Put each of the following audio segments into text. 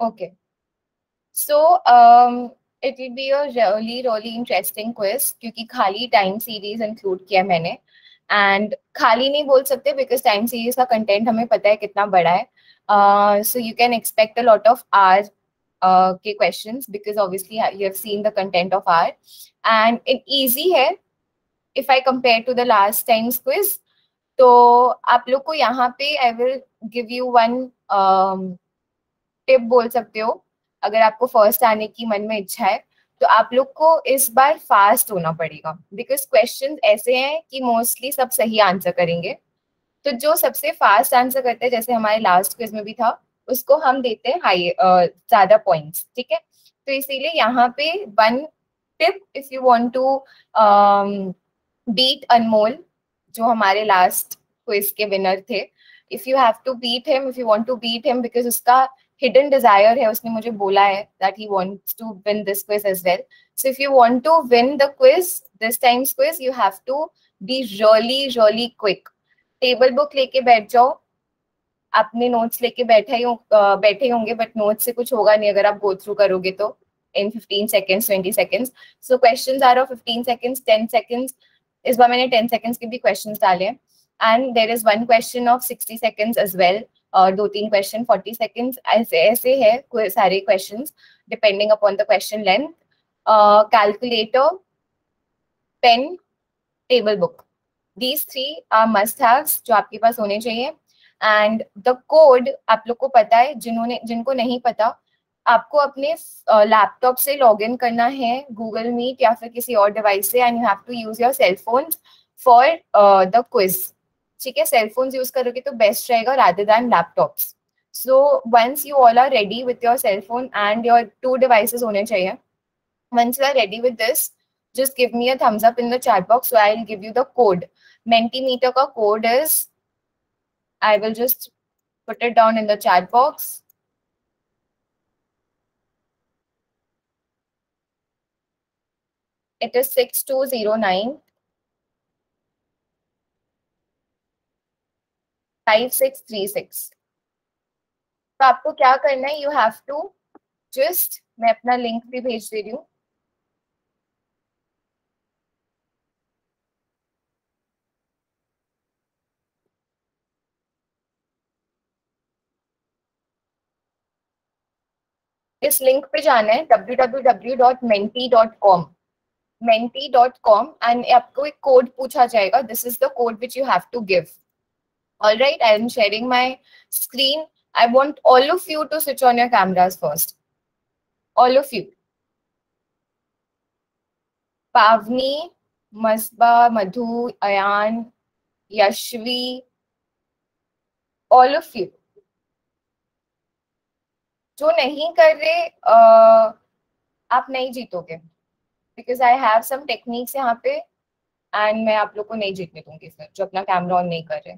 Okay. So it will be a really interesting quiz क्योंकि खाली time series include किया मैंने एंड खाली नहीं बोल सकते बिकॉज टाइम सीरीज का कंटेंट हमें पता है कितना बड़ा है so you can expect a lot of our के questions because obviously you have seen the content of our and it easy है if I compare to the last times quiz तो आप लोग को यहाँ पे I will give you one tip बोल सकते हो अगर आपको फर्स्ट आने की मन में इच्छा है तो आप लोग को इस बार फास्ट होना पड़ेगा बिकॉज क्वेश्चन ऐसे हैं कि मोस्टली सब सही आंसर करेंगे तो जो सबसे फास्ट आंसर करते हैं जैसे हमारे लास्ट क्विज में भी था उसको हम देते हैं हाई ज्यादा पॉइंट्स ठीक है तो इसीलिए यहाँ पे one tip if you want to beat Anmol जो हमारे लास्ट क्विज के विनर थे if you have to beat him if you want to beat him because उसका hidden desire है उसने मुझे बोला है that he wants to win this quiz as well so if you want to win the quiz this time's quiz you have to be really quick table book लेके बैठ जाओ अपने नोट्स लेके बैठे होंगे बट नोट्स से कुछ होगा नहीं अगर आप गो थ्रू करोगे तो in 15 seconds 20 seconds so questions are of 15 seconds 10 seconds इस बार मैंने 10 seconds के भी questions डाले हैं and there is one question of 60 seconds as well और 2-3 क्वेश्चन 40 सेकेंड्स ऐसे है सारे questions depending upon the question length calculator pen table book these 3 are must haves जो आपके पास होने चाहिए एंड द कोड आप लोग को पता है जिनको नहीं पता आपको अपने लैपटॉप से लॉग इन करना है गूगल मीट या फिर किसी और डिवाइस से and you have to use your cell phone for the quiz ठीक है सेल फोन यूज करोगे तो बेस्ट रहेगा rather than laptops so once you all are ready with your cell phone and your 2 devices होने चाहिए once you are ready with this just give me a thumbs up in the chat box so I'll give you the code mentimeter ka code is I will just put it down in the chat box it is 6209 5636 तो आपको क्या करना है you have to just मैं अपना link भी भेज दे रही हूँ इस लिंक पे जाना है www.menti.com menti.com एंड आपको एक कोड पूछा जाएगा this is the code which you have to give alright I am sharing my screen I want all of you to switch on your cameras first. All of you. Pavni, Masba, Madhu, Ayan, Yashvi, all of you. जो नहीं कर रहे आप नहीं जीतोगे because I have some techniques यहाँ पे and मैं आप लोग को नहीं जीतने दूंगी फिर जो अपना कैमरा ऑन नहीं कर रहे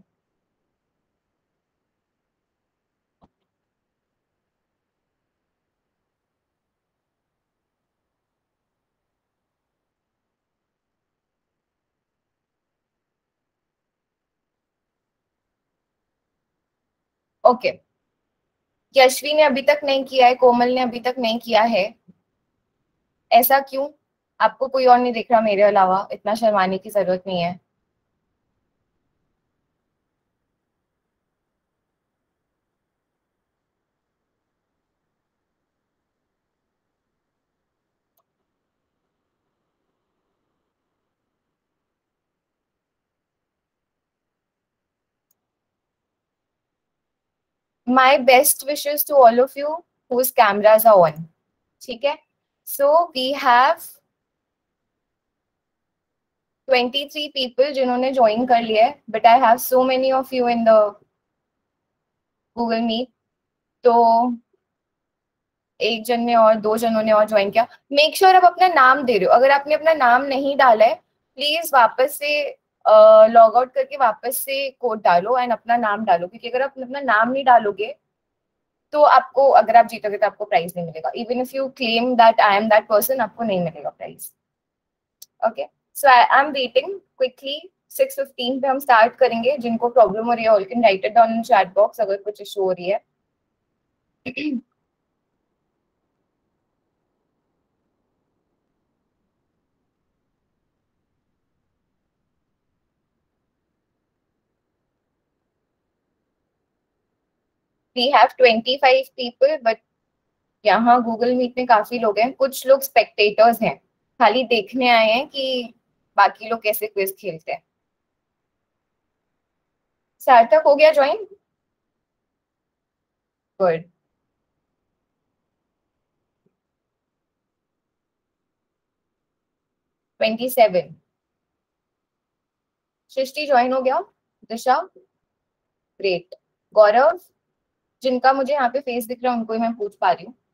ओके यशवी ने अभी तक नहीं किया है कोमल ने अभी तक नहीं किया है ऐसा क्यों आपको कोई और नहीं दिख रहा मेरे अलावा इतना शर्माने की जरूरत नहीं है my best wishes to all of you whose cameras are on ठीक है so we have 23 people जिन्होंने ज्वाइन कर लिया है but I have so many of you in the Google Meet तो एक जन ने और 2 जनों ने और ज्वाइन किया मेक श्योर आप अपना नाम दे रहे हो अगर आपने अपना नाम नहीं डाला है प्लीज वापस से लॉग आउट करके वापस से कोड डालो एंड अपना नाम डालो क्योंकि अगर आप अपना नाम नहीं डालोगे तो आपको अगर आप जीतोगे तो आपको प्राइज नहीं मिलेगा even if you claim that I am that person आपको नहीं मिलेगा prize okay so I am waiting quickly 6:15 पे हम स्टार्ट करेंगे जिनको प्रॉब्लम हो रही है all can write it down in chat box अगर कुछ इशू हो रही है We have 25 people, but यहाँ गूगल मीट में काफी लोग हैं, कुछ लोग स्पेक्टेटर्स हैं, खाली देखने आए हैं कि बाकी लोग कैसे क्विज खेलते हैं। सार्थक हो गया ज्वाइन? गुड। 27। सृष्टि ज्वाइन हो गया? दिशा? ग्रेट। गौरव, जिनका मुझे यहाँ पे फेस दिख रहा है उनको ही मैं पूछ पा रही हूँ।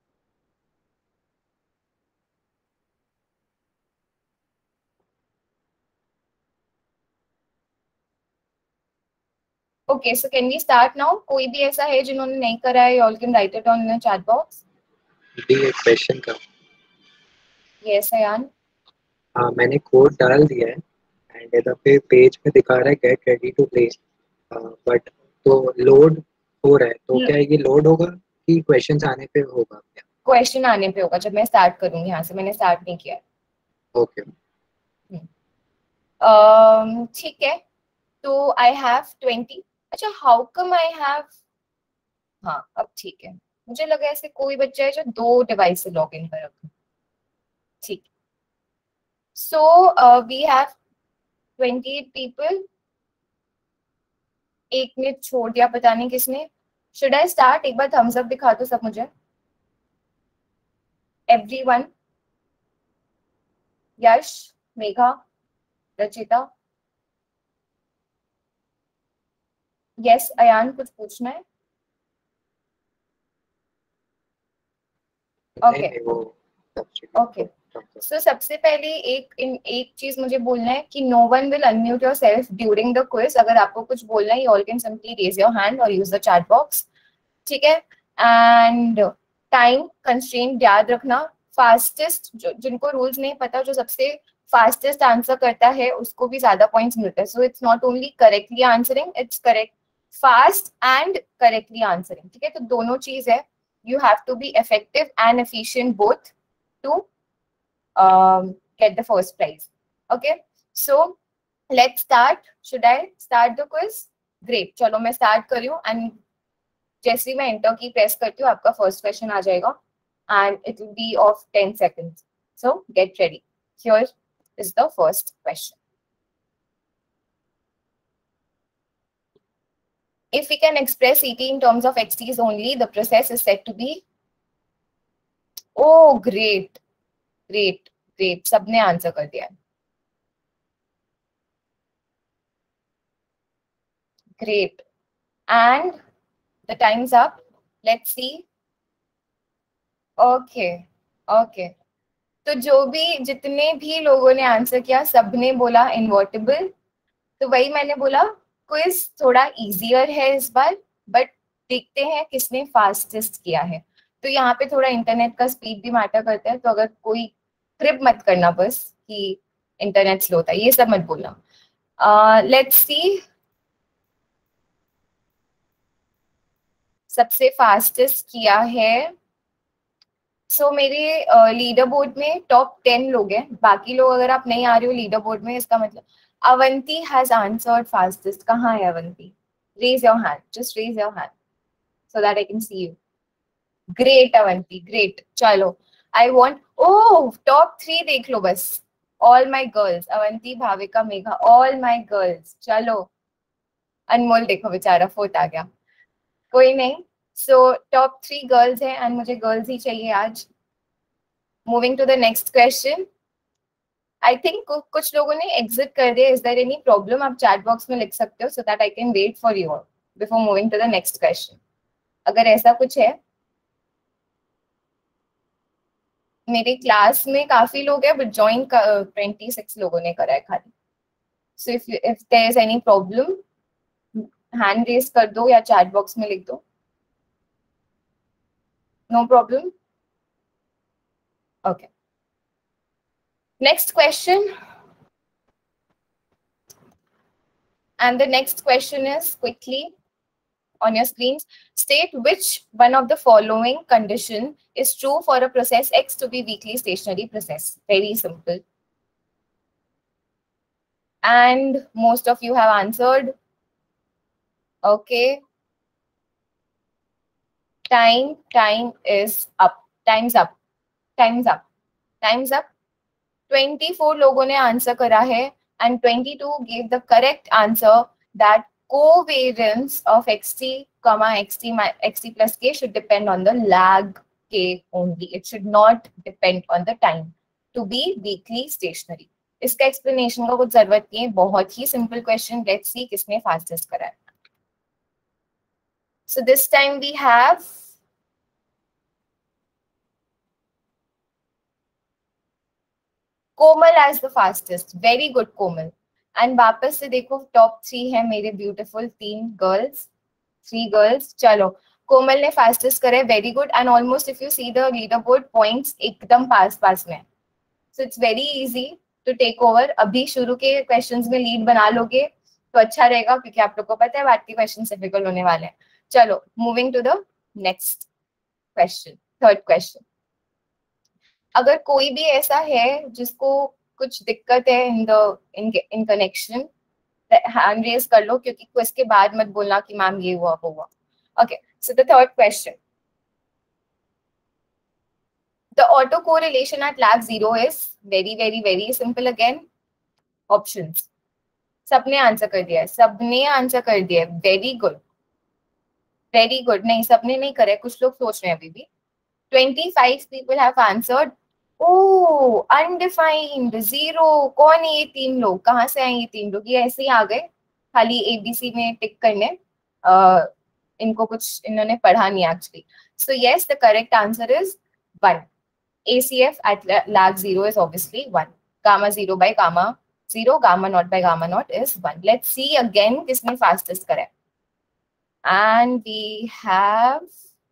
Okay, so can we start now? कोई भी ऐसा है जिन्होंने नहीं करा है, all can write it on in chat box. एक क्वेश्चन का। यस अयान। हाँ, मैंने कोड डाल दिया है एंड इधर पे पेज पे दिखा रहा है get ready to play, but तो लोड हो रहा है, तो क्या ये लोड होगा कि क्वेश्चंस आने पे होगा? क्या क्वेश्चन आने पे होगा जब मैं स्टार्ट करूंगी, यहाँ से मैंने स्टार्ट नहीं किया। ओके। ठीक है, तो आई हैव 20। अच्छा, हाउ कम आई हैव, हाँ अब ठीक है, मुझे लगा ऐसे कोई बच्चा है जो 2 डिवाइस से लॉग इन कर रखा। ठीक, so we have 28 people. 1 minute छोड़ दिया पता नहीं किसने। Should I start? एक बार थम्स अप दिखा दो सब मुझे, एवरीवन। यश, मेघा, रचिता। यस अयान, कुछ पूछना है? ओके ओके, सो सबसे पहले एक चीज मुझे बोलना है कि no one will unmute yourself during the quiz. अगर आपको कुछ बोलना है, you all can simply raise your hand और यूज द चैट बॉक्स, ठीक है? एंड टाइम कंस्ट्रेंट याद रखना। फास्टेस्ट, जिनको रूल्स नहीं पता, जो सबसे फास्टेस्ट आंसर करता है उसको भी ज्यादा पॉइंट्स मिलते हैं। So it's not only correctly answering, it's correct fast and correctly answering, ठीक है? तो दोनों चीज है, you have to be effective and efficient both to get the first prize. Okay, so let's start. Should I start the quiz? Great, चलो मैं start कर रही हूँ and जैसे ही मैं enter की press करती हूँ आपका first question आ जाएगा and it will be of 10 seconds. So get ready. Here is the first question. If we can express ET in terms of XTs only, the process is said to be. Oh, great, great, great. सबने answer कर दिया है। Great. And the time's up. Let's see. Okay. Okay. तो जो भी जितने भी लोगों ने आंसर किया सबने बोला इन्वर्टिबल। तो वही मैंने बोला, क्विज थोड़ा इजियर है इस बार, बट देखते हैं किसने फास्टेस्ट किया है। तो यहाँ पे थोड़ा इंटरनेट का स्पीड भी मैटर करता है, तो अगर कोई ट्रिप मत करना बस कि इंटरनेट स्लो था, ये सब मत बोलना। लेट्स सी, सबसे फास्टेस्ट किया है। सो मेरे लीडर बोर्ड में टॉप 10 लोग हैं। बाकी लोग अगर आप नहीं आ रहे हो लीडर बोर्ड में, इसका मतलब अवंती हैज आंसर्ड फास्टेस्ट। कहाँ है Avanti? Raise your hand, just raise your hand so that I can see you. Great Avanti, great. चलो, आई वांट, ओह टॉप 3 देख लो बस। All my girls, Avanti, Bhavika, Megha, all my girls. चलो, अनमोल देखो बेचारा फोर्थ आ गया, कोई नहीं। सो टॉप 3 गर्ल्स हैं एंड मुझे गर्ल्स ही चाहिए आज। Moving to the next question. I think कुछ लोगों ने एग्जिट कर दिया। Is there any problem? आप चैट बॉक्स में लिख सकते हो so that I can wait for you before moving to the next question, अगर ऐसा कुछ है। मेरे क्लास में काफी लोग हैं बट ज्वाइन 26 लोगों ने करा है खाली। So if there is any problem, hand raise कर दो या चैट बॉक्स में लिख दो। No problem? Okay, next question. And the next question is, quickly on your screens, state which one of the following condition is true for a process X to be weakly stationary process. Very simple. And most of you have answered. Okay. Time is up. Time's up. Time's up. Time's up. 24 लोगों ने answer करा है and 22 gave the correct answer that covariance of xt, xt plus k should depend on the lag k only. It should not depend on the time to be weakly stationary. इसका explanation का कुछ जरूरत नहीं है, बहुत ही simple question. Let's see किसने fastest करा है. So this time we have Komal as the fastest. Very good Komal. And वापस से देखो टॉप 3 है मेरे ब्यूटीफुल 3 गर्ल्स. चलो कोमल ने फास्टेस्ट करे, very good. And almost if you see the leader board points एकदम पास में. So it's very easy to take over. अभी शुरू के क्वेश्चंस में लीड बना लोगे तो अच्छा रहेगा, क्योंकि आप लोग को पता है बाद के क्वेश्चन डिफिकल्ट होने वाले हैं. चलो moving to the next question, third question. अगर कोई भी ऐसा है जिसको कुछ दिक्कत है इन कनेक्शन, हैंड रेज कर लो, क्योंकि क्विज के बाद मत बोलना कि मैम ये हुआ वो हुआ. Okay, so the third question. The autocorrelation at lag 0 is very simple again. Options. सबने आंसर कर दिया है. Very good. नहीं, सबने नहीं करे, कुछ लोग सोच रहे हैं अभी भी. 25 people have answered. Oh, undefined, 0. कौन है ये 3 लोग? कहाँ से आए ये 3 लोग? ये ऐसे ही आ गए खाली ABC में टिक करने. इनको कुछ इन्होंने पढ़ा नहीं actually. So yes, the correct answer is 1. ACF at lag 0 is obviously 1. Gamma 0 by gamma 0, gamma naught by gamma naught is 1. Let's see again किसने fastest करा है. And we have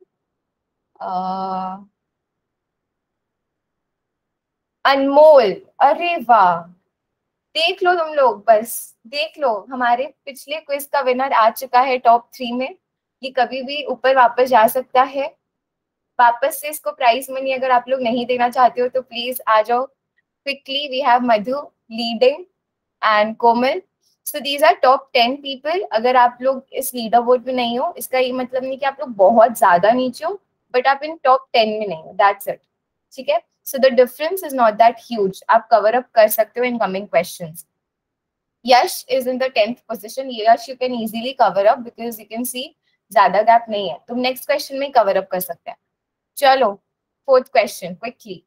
अनमोल. अरे वाह, देख लो तुम लोग, बस देख लो, हमारे पिछले क्विज का विनर आ चुका है टॉप 3 में. ये कभी भी ऊपर वापस जा सकता है. वापस से इसको प्राइज मनी अगर आप लोग नहीं देना चाहते हो तो प्लीज आ जाओ quickly. We have Madhu leading and Komal. So these are top 10 people. अगर आप लोग इस लीडर बोर्ड में नहीं हो, इसका ये मतलब नहीं कि आप लोग बहुत ज्यादा नीचे हो, बट आप इन टॉप 10 में नहीं हो. That's it. ठीक है. So the difference is not that huge. आप कवर अप कर सकते हो in coming questions. Yash is in the 10th position. Yash you can easily cover up because you can see ज्यादा गैप नहीं है. तुम नेक्स्ट क्वेश्चन में कवर अप कर सकते हैं. चलो fourth question quickly.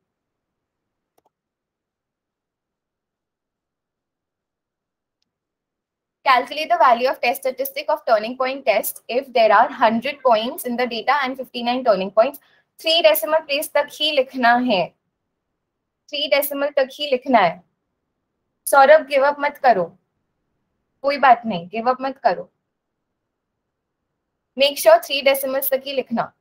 Calculate the value of test statistic of turning point test if there are 100 points in the data and 59 turning points. 3 decimal place तक ही लिखना है. 3 decimal तक ही लिखना है. सौरभ गिव अप मत करो, कोई बात नहीं, गिव अप मत करो. मेक श्योर 3 decimals तक ही लिखना.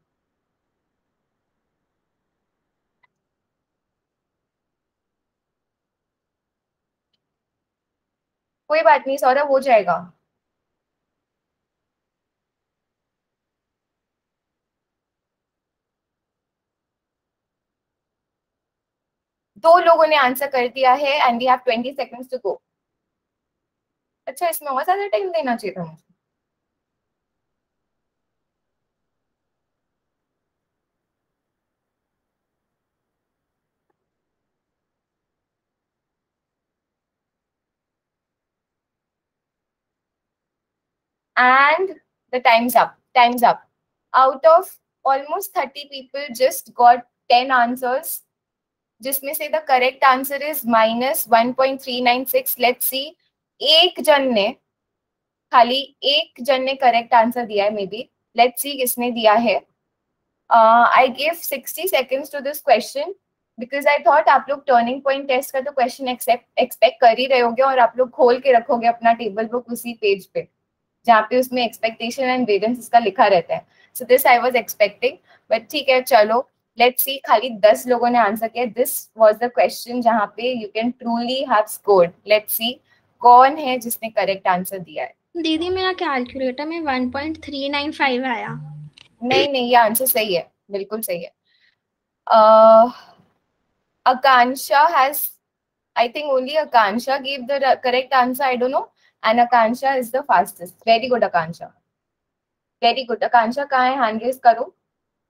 कोई बात नहीं सौरभ, हो जाएगा. दो लोगों ने आंसर कर दिया है and we have 20 seconds to go. अच्छा, इसमें और ज्यादा टाइम देना चाहिए था मुझे. And the time's up. Out of almost 30 people just got 10 answers, जिसमें से the correct answer is -1.396. Let's see. खाली एक जन ने करेक्ट आंसर दिया है. मे बी लेट्स सी किसने दिया है. I give 60 seconds to this question because I thought आप लोग टर्निंग पॉइंट टेस्ट का तो क्वेश्चन एक्सपेक्ट कर ही रहे होगे और आप लोग खोल के रखोगे अपना टेबल बुक उसी पेज पे जहाँ पे उसमें एक्सपेक्टेशन एंड वेरिएंस इसका लिखा रहता है. So this I was expecting, but ठीक है चलो लेट्स सी. खाली 10 लोगों ने आंसर किया. दिस वाज द क्वेश्चन जहाँ पे you can truly have scored. Let's see कौन है जिसने करेक्ट आंसर दिया है. दीदी मेरा कैलकुलेटर में 1.395 आया. नहीं, ये आंसर सही है, बिल्कुल सही है. Akansha has, I think only Akansha gave the correct answer. I don't know. And Akansha is the fastest. Very good, Akansha. Very good. Akansha कहाँ है? Hand raise करो.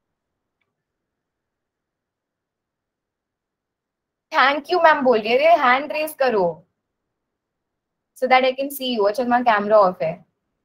थैंक यू मैम बोल रही है, हैंड रेज करो so that I can see you. अच्छा तुम्हारा camera off है.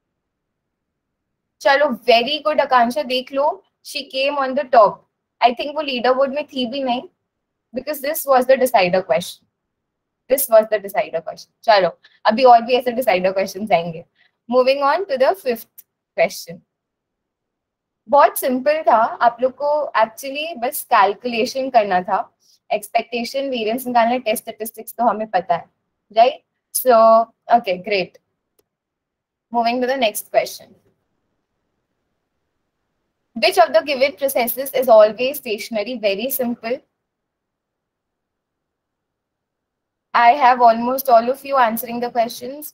चलो वेरी गुड आकांक्षा, देख लो she came on the top. I think वो लीडर बोर्ड में थी भी नहीं, because this was the decider question. This was the decider question. चलो अभी और भी ऐसे डिसाइडर क्वेश्चन आएंगे. Moving on to the 5th question. बहुत सिंपल था, आप लोग को एक्चुअली बस कैलकुलेशन करना था. एक्सपेक्टेशन, वेरिएंस निकालना, टेस्ट स्टैटिस्टिक्स तो हमें पता है, right? So, okay, great. Moving to the next question. Which of the given processes is always stationary? Very simple. I have almost all of you answering the questions.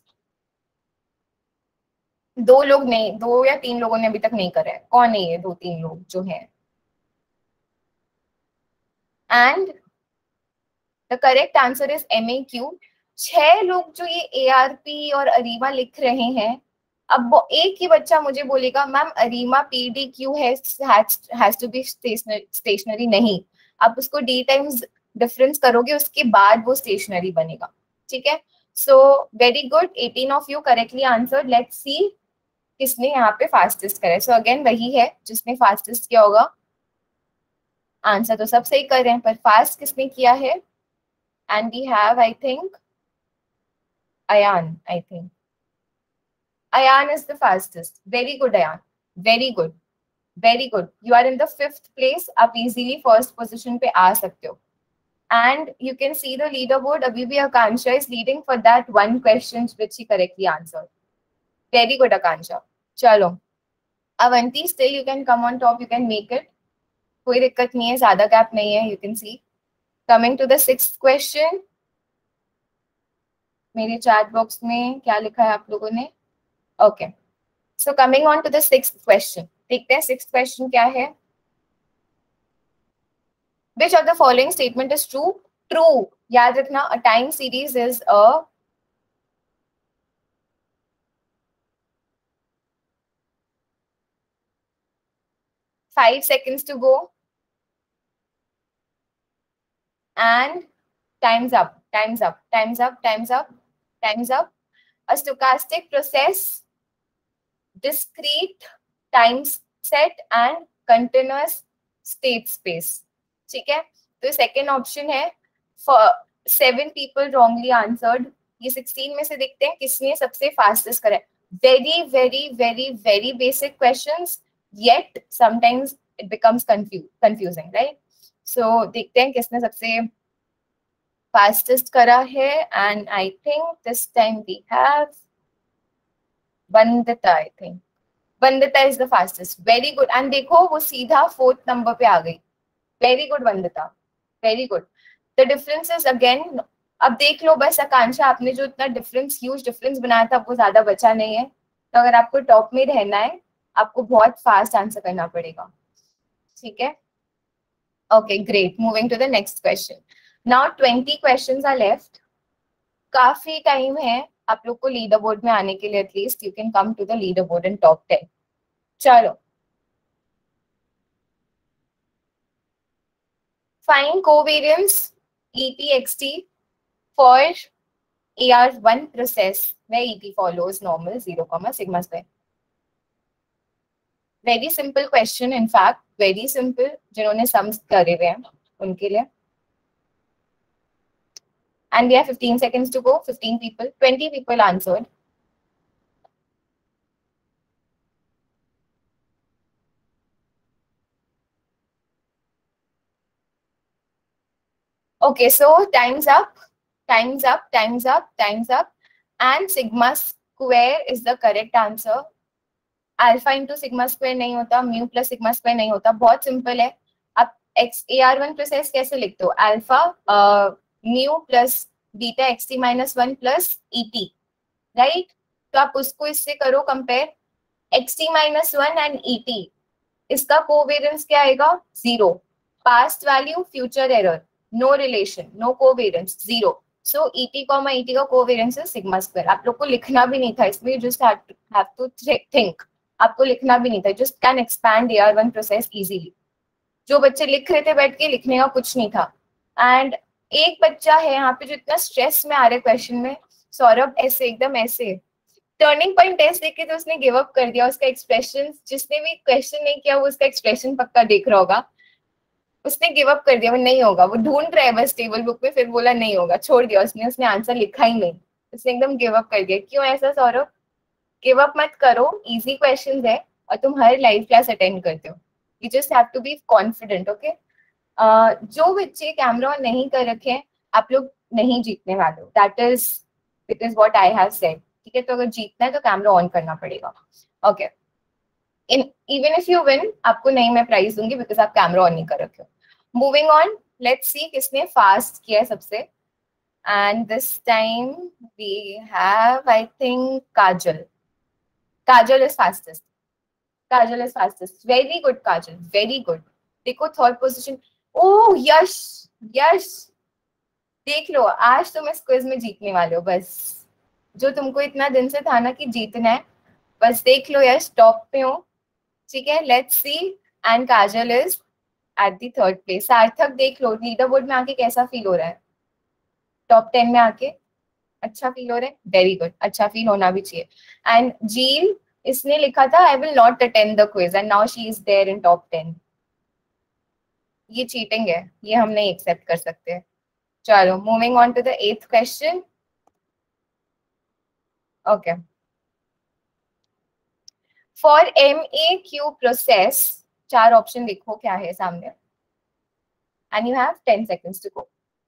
2 लोग नहीं, 2 या 3 लोगों ने अभी तक नहीं करा है. कौन है ये 2-3 लोग जो हैं? And the correct answer is MEQ. 6 लोग जो ये ARP और अरीमा लिख रहे हैं, अब वो एक ही बच्चा मुझे बोलेगा ma'am ARIMA PDQ has to be stationary. नहीं, आप उसको D टाइम्स डिफरेंस करोगे, उसके बाद वो स्टेशनरी बनेगा. ठीक है? So very good, 18 of you correctly answered. Let's see किसने यहाँ पे फास्टेस्ट करा है. सो अगेन वही है जिसने फास्टेस्ट किया होगा. आंसर तो सब सही कर रहे हैं, पर फास्ट किसने किया है? And we have I think Ayan, I think. Ayan is the fastest. Very good, Ayan. Very good. Very good. You are in the 5th place. आप easily first position पे आ सकते हो. And you can see the leaderboard. अभी भी Akansha is leading for that one question which she correctly answered. Very good, Akansha. चलो. Avanti, still you can come on top. You can make it. कोई दिक्कत नहीं है, ज़्यादा gap नहीं है. You can see. Coming to the 6th question. मेरे chat box में क्या लिखा है आप लोगों ने? Okay, so coming on to the 6th question. देखते हैं 6th क्वेश्चन क्या है. Which of the following statement is true? True. याद रखना, a time series is a five seconds to go and time's up, time's up, time's up, time's up, time's up. A stochastic process, discrete time set and continuous state space. ठीक है? तो second option है. For 7 people wrongly answered. ये 16 में से देखते हैं किसने सबसे फास्टेस्ट करा है. Very, very, very, very basic questions. Yet sometimes it becomes confusing, right? So देखते हैं किसने सबसे fastest करा है. And I think this time we have Vandita. I think Vandita is the fastest. Very good. And देखो वो सीधा 4th number पे आ गई. Very good, Vandita. Very good. The difference is again, अब देख लो बस आकांक्षा, आपने जो इतना ह्यूज डिफरेंस बनाया था वो ज्यादा बचा नहीं है. तो अगर आपको टॉप में रहना है, आपको बहुत फास्ट आंसर करना पड़ेगा. ठीक है? Okay, great. Moving to the next question. Now 20 questions are left. काफी टाइम है आप लोग को लीडर बोर्ड में आने के लिए. At least you can come to the leader board in top 10. चलो, find covariance ET/XT for AR1 process where ET follows normal 0, sigma square. Very simple question, in fact, very simple. जिन्होंने sums करे हुए हैं उनके लिए. And we have 15 seconds to go. 15 people, 20 people answered. Okay, so time's up, time's up, time's up, time's up. And sigma square is the correct answer. Alpha into sigma square नहीं होता, mu plus sigma square नहीं होता. बहुत simple है. आप AR1 process कैसे लिखते हो? Alpha mu plus beta xt minus 1 plus et, राइट? तो आप उसको इससे करो compare. xt minus 1 and et, इसका कोवेरियंस क्या आएगा? 0. Past value, future error, no relation, no covariance, 0. So et comma et का कोवेरियंस है सिग्मा स्क्वायर. आप लोग को लिखना भी नहीं था इसमें, जस्ट हैव टू थिंक. आपको लिखना भी नहीं था, just can expand AR1 process easily. जो बच्चे लिख रहे थे बैठ के, लिखने का कुछ नहीं था. एंड एक बच्चा है यहाँ पे जो इतना स्ट्रेस में आ रहा है क्वेश्चन में, सौरभ ऐसे एकदम ऐसे टर्निंग पॉइंट टेस्ट देख के तो उसने गिव अप कर दिया। उसका एक्सप्रेशन, जिसने भी क्वेश्चन नहीं किया वो उसका एक्सप्रेशन पक्का देख रहा होगा, उसने गिव अप कर दिया, वो नहीं होगा, वो ढूंढ रहा है बस टेबल बुक में, फिर बोला नहीं होगा, छोड़ दिया उसने आंसर लिखा ही नहीं, उसने एकदम गिव अप कर दिया। क्यों ऐसा सौरभ? गिव अप मत करो, इजी क्वेश्चंस है और तुम हर लाइव क्लास अटेंड करते हो, you just have to be confident, okay. जो बच्चे कैमरा ऑन नहीं कर रखे हैं, आप लोग नहीं जीतने वाले हो, that is what I have said, ठीक है। तो अगर जीतना है तो कैमरा ऑन करना पड़ेगा, okay. Even if you win, आपको नहीं मैं प्राइज दूंगी बिकॉज आप कैमरा ऑन नहीं कर रखे हो। मूविंग ऑन, लेट्स सी किसने फास्ट किया है सबसे, and this time we have I think Kajal. Kajal is fastest, Kajal is fastest, very good Kajal, very good. देखो third position, oh Yash, Yash देख लो आज तुम इस क्विज में जीतने वाले हो, बस जो तुमको इतना दिन से था ना कि जीतना है, बस देख लो यश टॉप पे हो, ठीक है। Let's see, and Kajal is at the third place. Sarthak देख लो लीडर बोर्ड में आके कैसा फील हो रहा है, टॉप 10 में आके अच्छा फील हो रहा है, वेरी गुड, अच्छा फील होना भी चाहिए। एंड जील, इसने लिखा था I will not attend the quiz and now she is there in top 10, ये चीटिंग है, ये हम नहीं एक्सेप्ट कर सकते। चलो moving on to the 8th question, okay. For MAQ process, 4 option देखो क्या है सामने, and you have 10 seconds to go.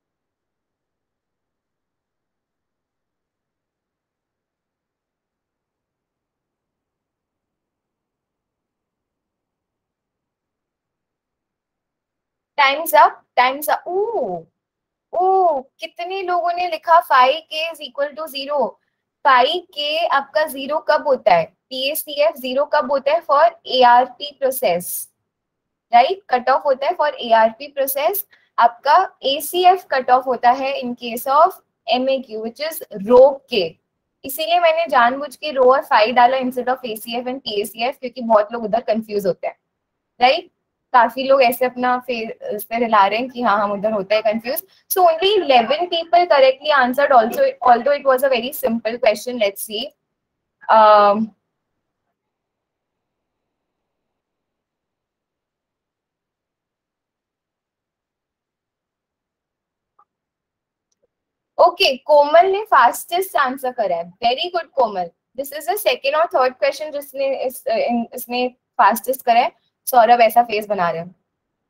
Time's up, time's up. Oh कितने लोगों ने लिखा 5K is equal to 0। 5K आपका 0 कब होता है, PACF 0 कब होता है for ARP process, right, cut off होता है फॉर ARP प्रोसेस। आपका ACF कट ऑफ होता है in case of MAQ which is rho k, इसीलिए मैंने जानबूझ के रो और 5 डाला instead of ACF and PACF, क्योंकि बहुत लोग उधर कंफ्यूज होते हैं, राइट। काफी लोग ऐसे अपना फेस पे हिला रहे हैं कि हाँ हम उधर होता है confuse. So only 11 people correctly answered also, although it was a very simple question. Let's see. ओके, कोमल ने फास्टेस्ट आंसर करा है, very good Komal. This is the second और थर्ड क्वेश्चन जिसने इसने फास्टेस्ट करा है। सौरभ ऐसा फेस बना रहे हैं,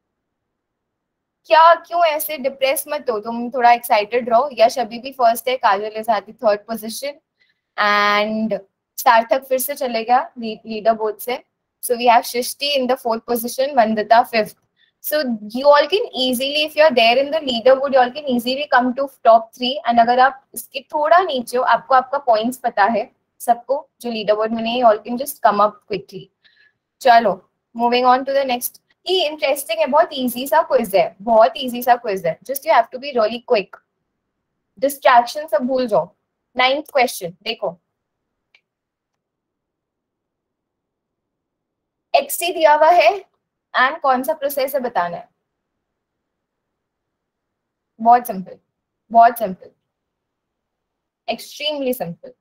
क्या क्यों ऐसे डिप्रेस मत हो तुम, थोड़ा एक्साइटेड रहो। यश अभी भी फर्स्ट है, Kajal is at the third position and Sarthak फिर से चलेगा लीडर बोर्ड से। So we have Srishti in the fourth position, Vandita fifth. So you all can easily, if you are there in the leaderboard, you all can easily come to top 3. And अगर आप इसके थोड़ा नीचे हो, आपको आपका पॉइंट्स पता है सबको जो लीडरबोर्ड में नहीं, you all can just come up quickly. चलो moving on to the next. ये इंटरेस्टिंग है, बहुत इजी सा क्विज है, बहुत इजी सा क्विज है, just you have to be really quick, distraction सब भूल जाओ। 9th क्वेश्चन देखो, XT दिया हुआ है एंड कौन सा प्रोसेस है बताना है, बहुत सिंपल, बहुत सिंपल, एक्सट्रीमली सिंपल,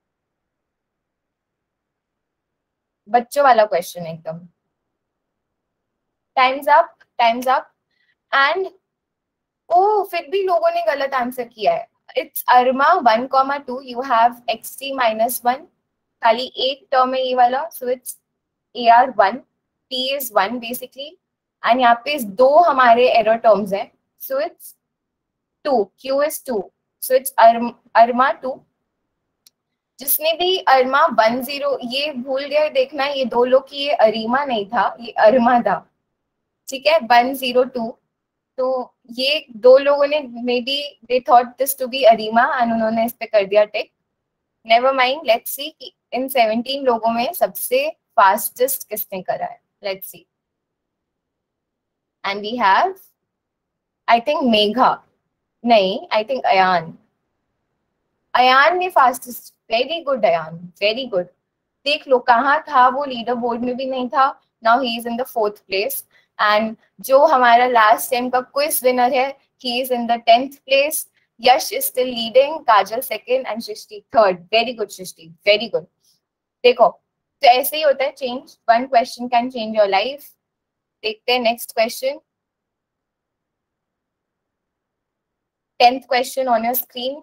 बच्चों वाला क्वेश्चन एकदम। Time's up, time's up. And oh फिर भी लोगों ने गलत आंसर किया है, इट्स अरमा 1,2, यू हैव XT -1, खाली एक टर्म है ये वाला, सो इट्स AR1, P is 1 basically, and यहाँ पे 2 हमारे एरर टर्म्स हैं, so it's 2, Q is 2, so it's अरमा 2। जिसने भी अरमा 10, ये भूल गए देखना, ये 2 लोग की ये अरीमा नहीं था, ये अरमा था, ठीक है, 102। तो ये 2 लोगों ने maybe they thought this to be ARIMA and उन्होंने इस पे कर दिया tick, never mind. Let's see in 17 लोगों में सबसे फास्टेस्ट किसने करा है, let's see, and we have I think Megha, नहीं I think अयान ने fastest, very good Ayan, very good. देख लो कहाँ था वो, लीडर बोर्ड में भी नहीं था, now he is in the 4th place. And जो हमारा लास्ट टाइम का क्विज विनर है He is in the 10th place. Yash is still leading, Kajal second and Shrishti third. Very good, Shrishti. Very good. देखो, तो ऐसे ही होता है change. One question can change your life. देखते हैं next question. 10th question on your screen.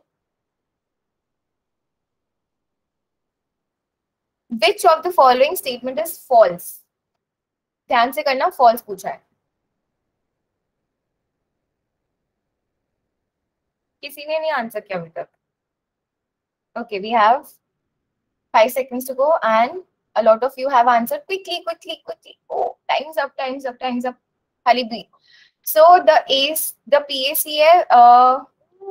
Which of the following statement is false? ध्यान से करना, false पूछा है. किसी ने नहीं आंसर किया अभी तक. Okay, we have 5 seconds to go and a lot of you have answered quickly. Oh, time's up. Khali B. So the PACF,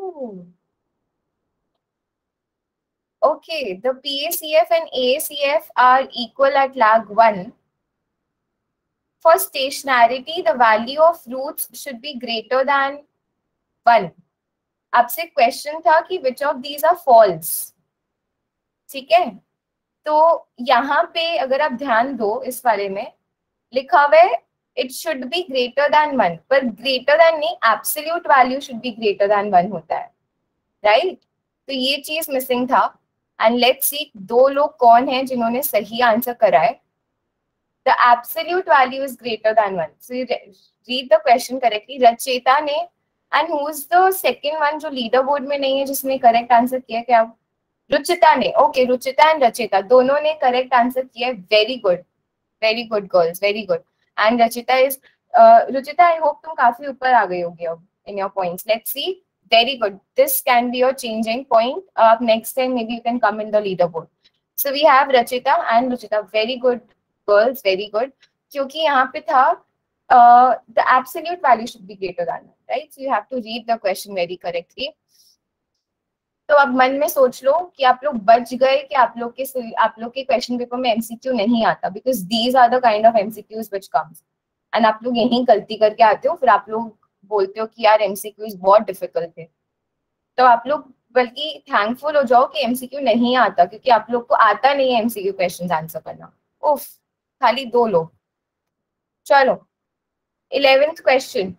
okay, the PACF and AACF are equal at lag 1. For stationarity, the value of roots should be greater than 1. आपसे question था कि which of these are false. ठीक है, तो यहाँ पे अगर आप ध्यान दो इस वाले में लिखा हुआ है it should be greater than 1, पर ग्रेटर देन नहीं, absolute value should be greater than 1 होता है, राइट? तो ये चीज मिसिंग था. एंड लेट्स सी 2 लोग कौन हैं जिन्होंने सही आंसर करा है. The absolute value is greater than 1. So read the question correctly. Rachita ने, and who is the second one जो लीडर बोर्ड में नहीं है जिसने करेक्ट आंसर किया? क्या? रुचिता ने. ओके, रुचिता एंड रचिता दोनों ने करेक्ट आंसर किया. Very good girls, very good. And Rachita is, Ruchita I hope तुम काफी ऊपर आ गई होगी अब in your points. Let's see. Very good. This can be your changing point. आप next time maybe you can come in the leader board. So we have Rachita and Ruchita. Very good girls, very good. क्योंकि यहाँ पे था the absolute value should be greater than 1, right? So you have to read the question very correctly. तो अब मन में सोच लो कि आप लोग बच गए कि आप लोग के क्वेश्चन पेपर में एमसीक्यू नहीं आता, because these are the kind of MCQs which comes, and आप लोग यही गलती करके आते हो. फिर आप लोग बोलते हो कि यार एमसीक्यूज बहुत डिफिकल्ट थे. तो आप लोग बल्कि थैंकफुल हो जाओ कि एमसीक्यू नहीं आता, क्योंकि आप लोग को आता नहीं है एमसीक्यू क्वेश्चंस आंसर करना. उफ, खाली 2 लोग. चलो 11th question.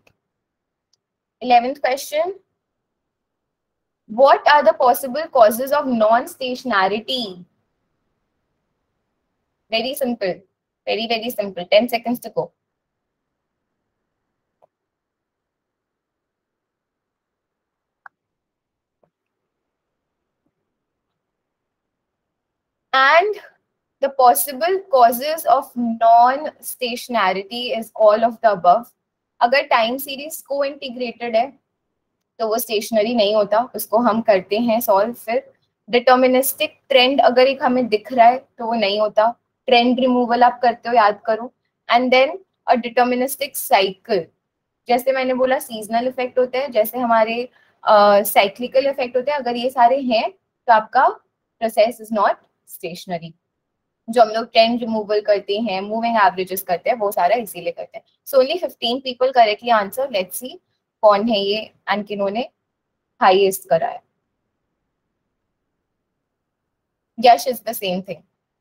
What are the possible causes of non-stationarity? Very simple. Very simple. 10 seconds to go. And the possible causes of non-stationarity is all of the above. अगर टाइम सीरीज को integrated है तो वो स्टेशनरी नहीं होता, उसको हम करते हैं सॉल्व. फिर डिटर्मिनिस्टिक ट्रेंड अगर एक हमें दिख रहा है तो वो नहीं होता. ट्रेंड रिमूवल आप करते हो, याद करो. And then a deterministic cycle, जैसे मैंने बोला सीजनल इफेक्ट होते हैं, जैसे हमारे साइक्लिकल इफेक्ट होते हैं. अगर ये सारे हैं तो आपका प्रोसेस इज नॉट स्टेशनरी. जो हम लोग ट्रेंड रिमूवल करते हैं, मूविंग एवरेजेस करते हैं, वो सारा इसीलिए करते हैं. So only 15 people correctly answer. Let's see कौन है ये एंड किन्होंने हाईएस्ट करा है. Yash is the same thing.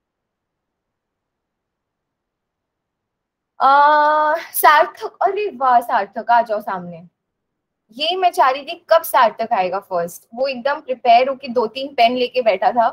Sarthak, अरे वाह सार्थक आ जाओ सामने. ये मैं चाह रही थी कब सार्थक आएगा फर्स्ट. वो एकदम प्रिपेयर होके 2-3 पेन लेके बैठा था.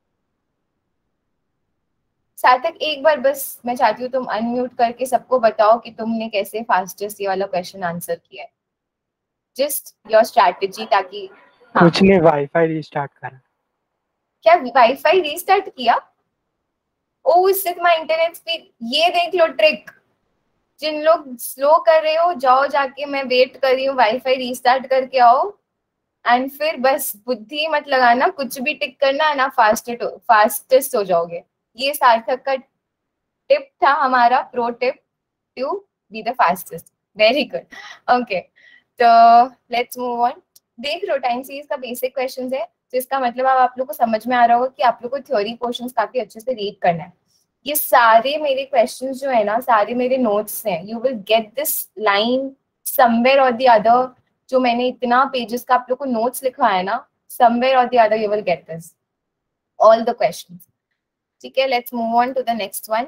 सार्थक एक बार बस मैं चाहती हूँ तुम अनम्यूट करके सबको बताओ कि तुमने कैसे फास्टेस्ट ये वाला क्वेश्चन आंसर किया है. जस्ट योर स्ट्रैटेजी, ताकि कुछ नहीं, वाईफाई रीस्टार्ट करा. क्या वाईफाई रीस्टार्ट किया? ओ इससे माय इंटरनेट स्पीड. ये देख लो ट्रिक. जिन लोग स्लो कर रहे हो जाओ जाके, मैं वेट कर रही हूँ, वाईफाई रीस्टार्ट करके आओ. एंड फिर बस बुद्धि मत लगाना, कुछ भी टिक करना ना, फास्टेस्ट हो जाओगे. ये सार्थक का टिप था, हमारा pro tip to be the fastest. Very good. Okay, तो लेट्स मूव ऑन. देख लो टाइम सीरीज का बेसिक क्वेश्चंस है, तो इसका मतलब अब आप लोग को समझ में आ रहा होगा कि आप लोग को थ्योरी पोर्शंस काफी अच्छे से रीड करना है. ये सारे मेरे क्वेश्चंस जो है ना, सारे मेरे नोट्स हैं. You will get this line somewhere or the other. जो मैंने इतना पेजेस का आप लोग को नोट्स लिखा है ना, somewhere or the other you will get this all the questions. ठीक है, let's move on to the next one,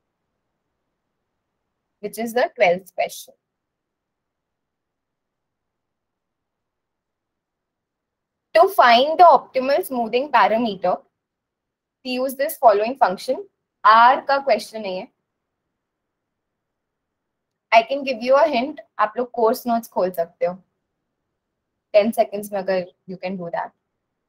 which is the 12th question. To find the optimal smoothing parameter, use this following function. R का question नहीं है. I can give you a hint. आप लोग course notes खोल सकते हो. 10 seconds में अगर you can do that.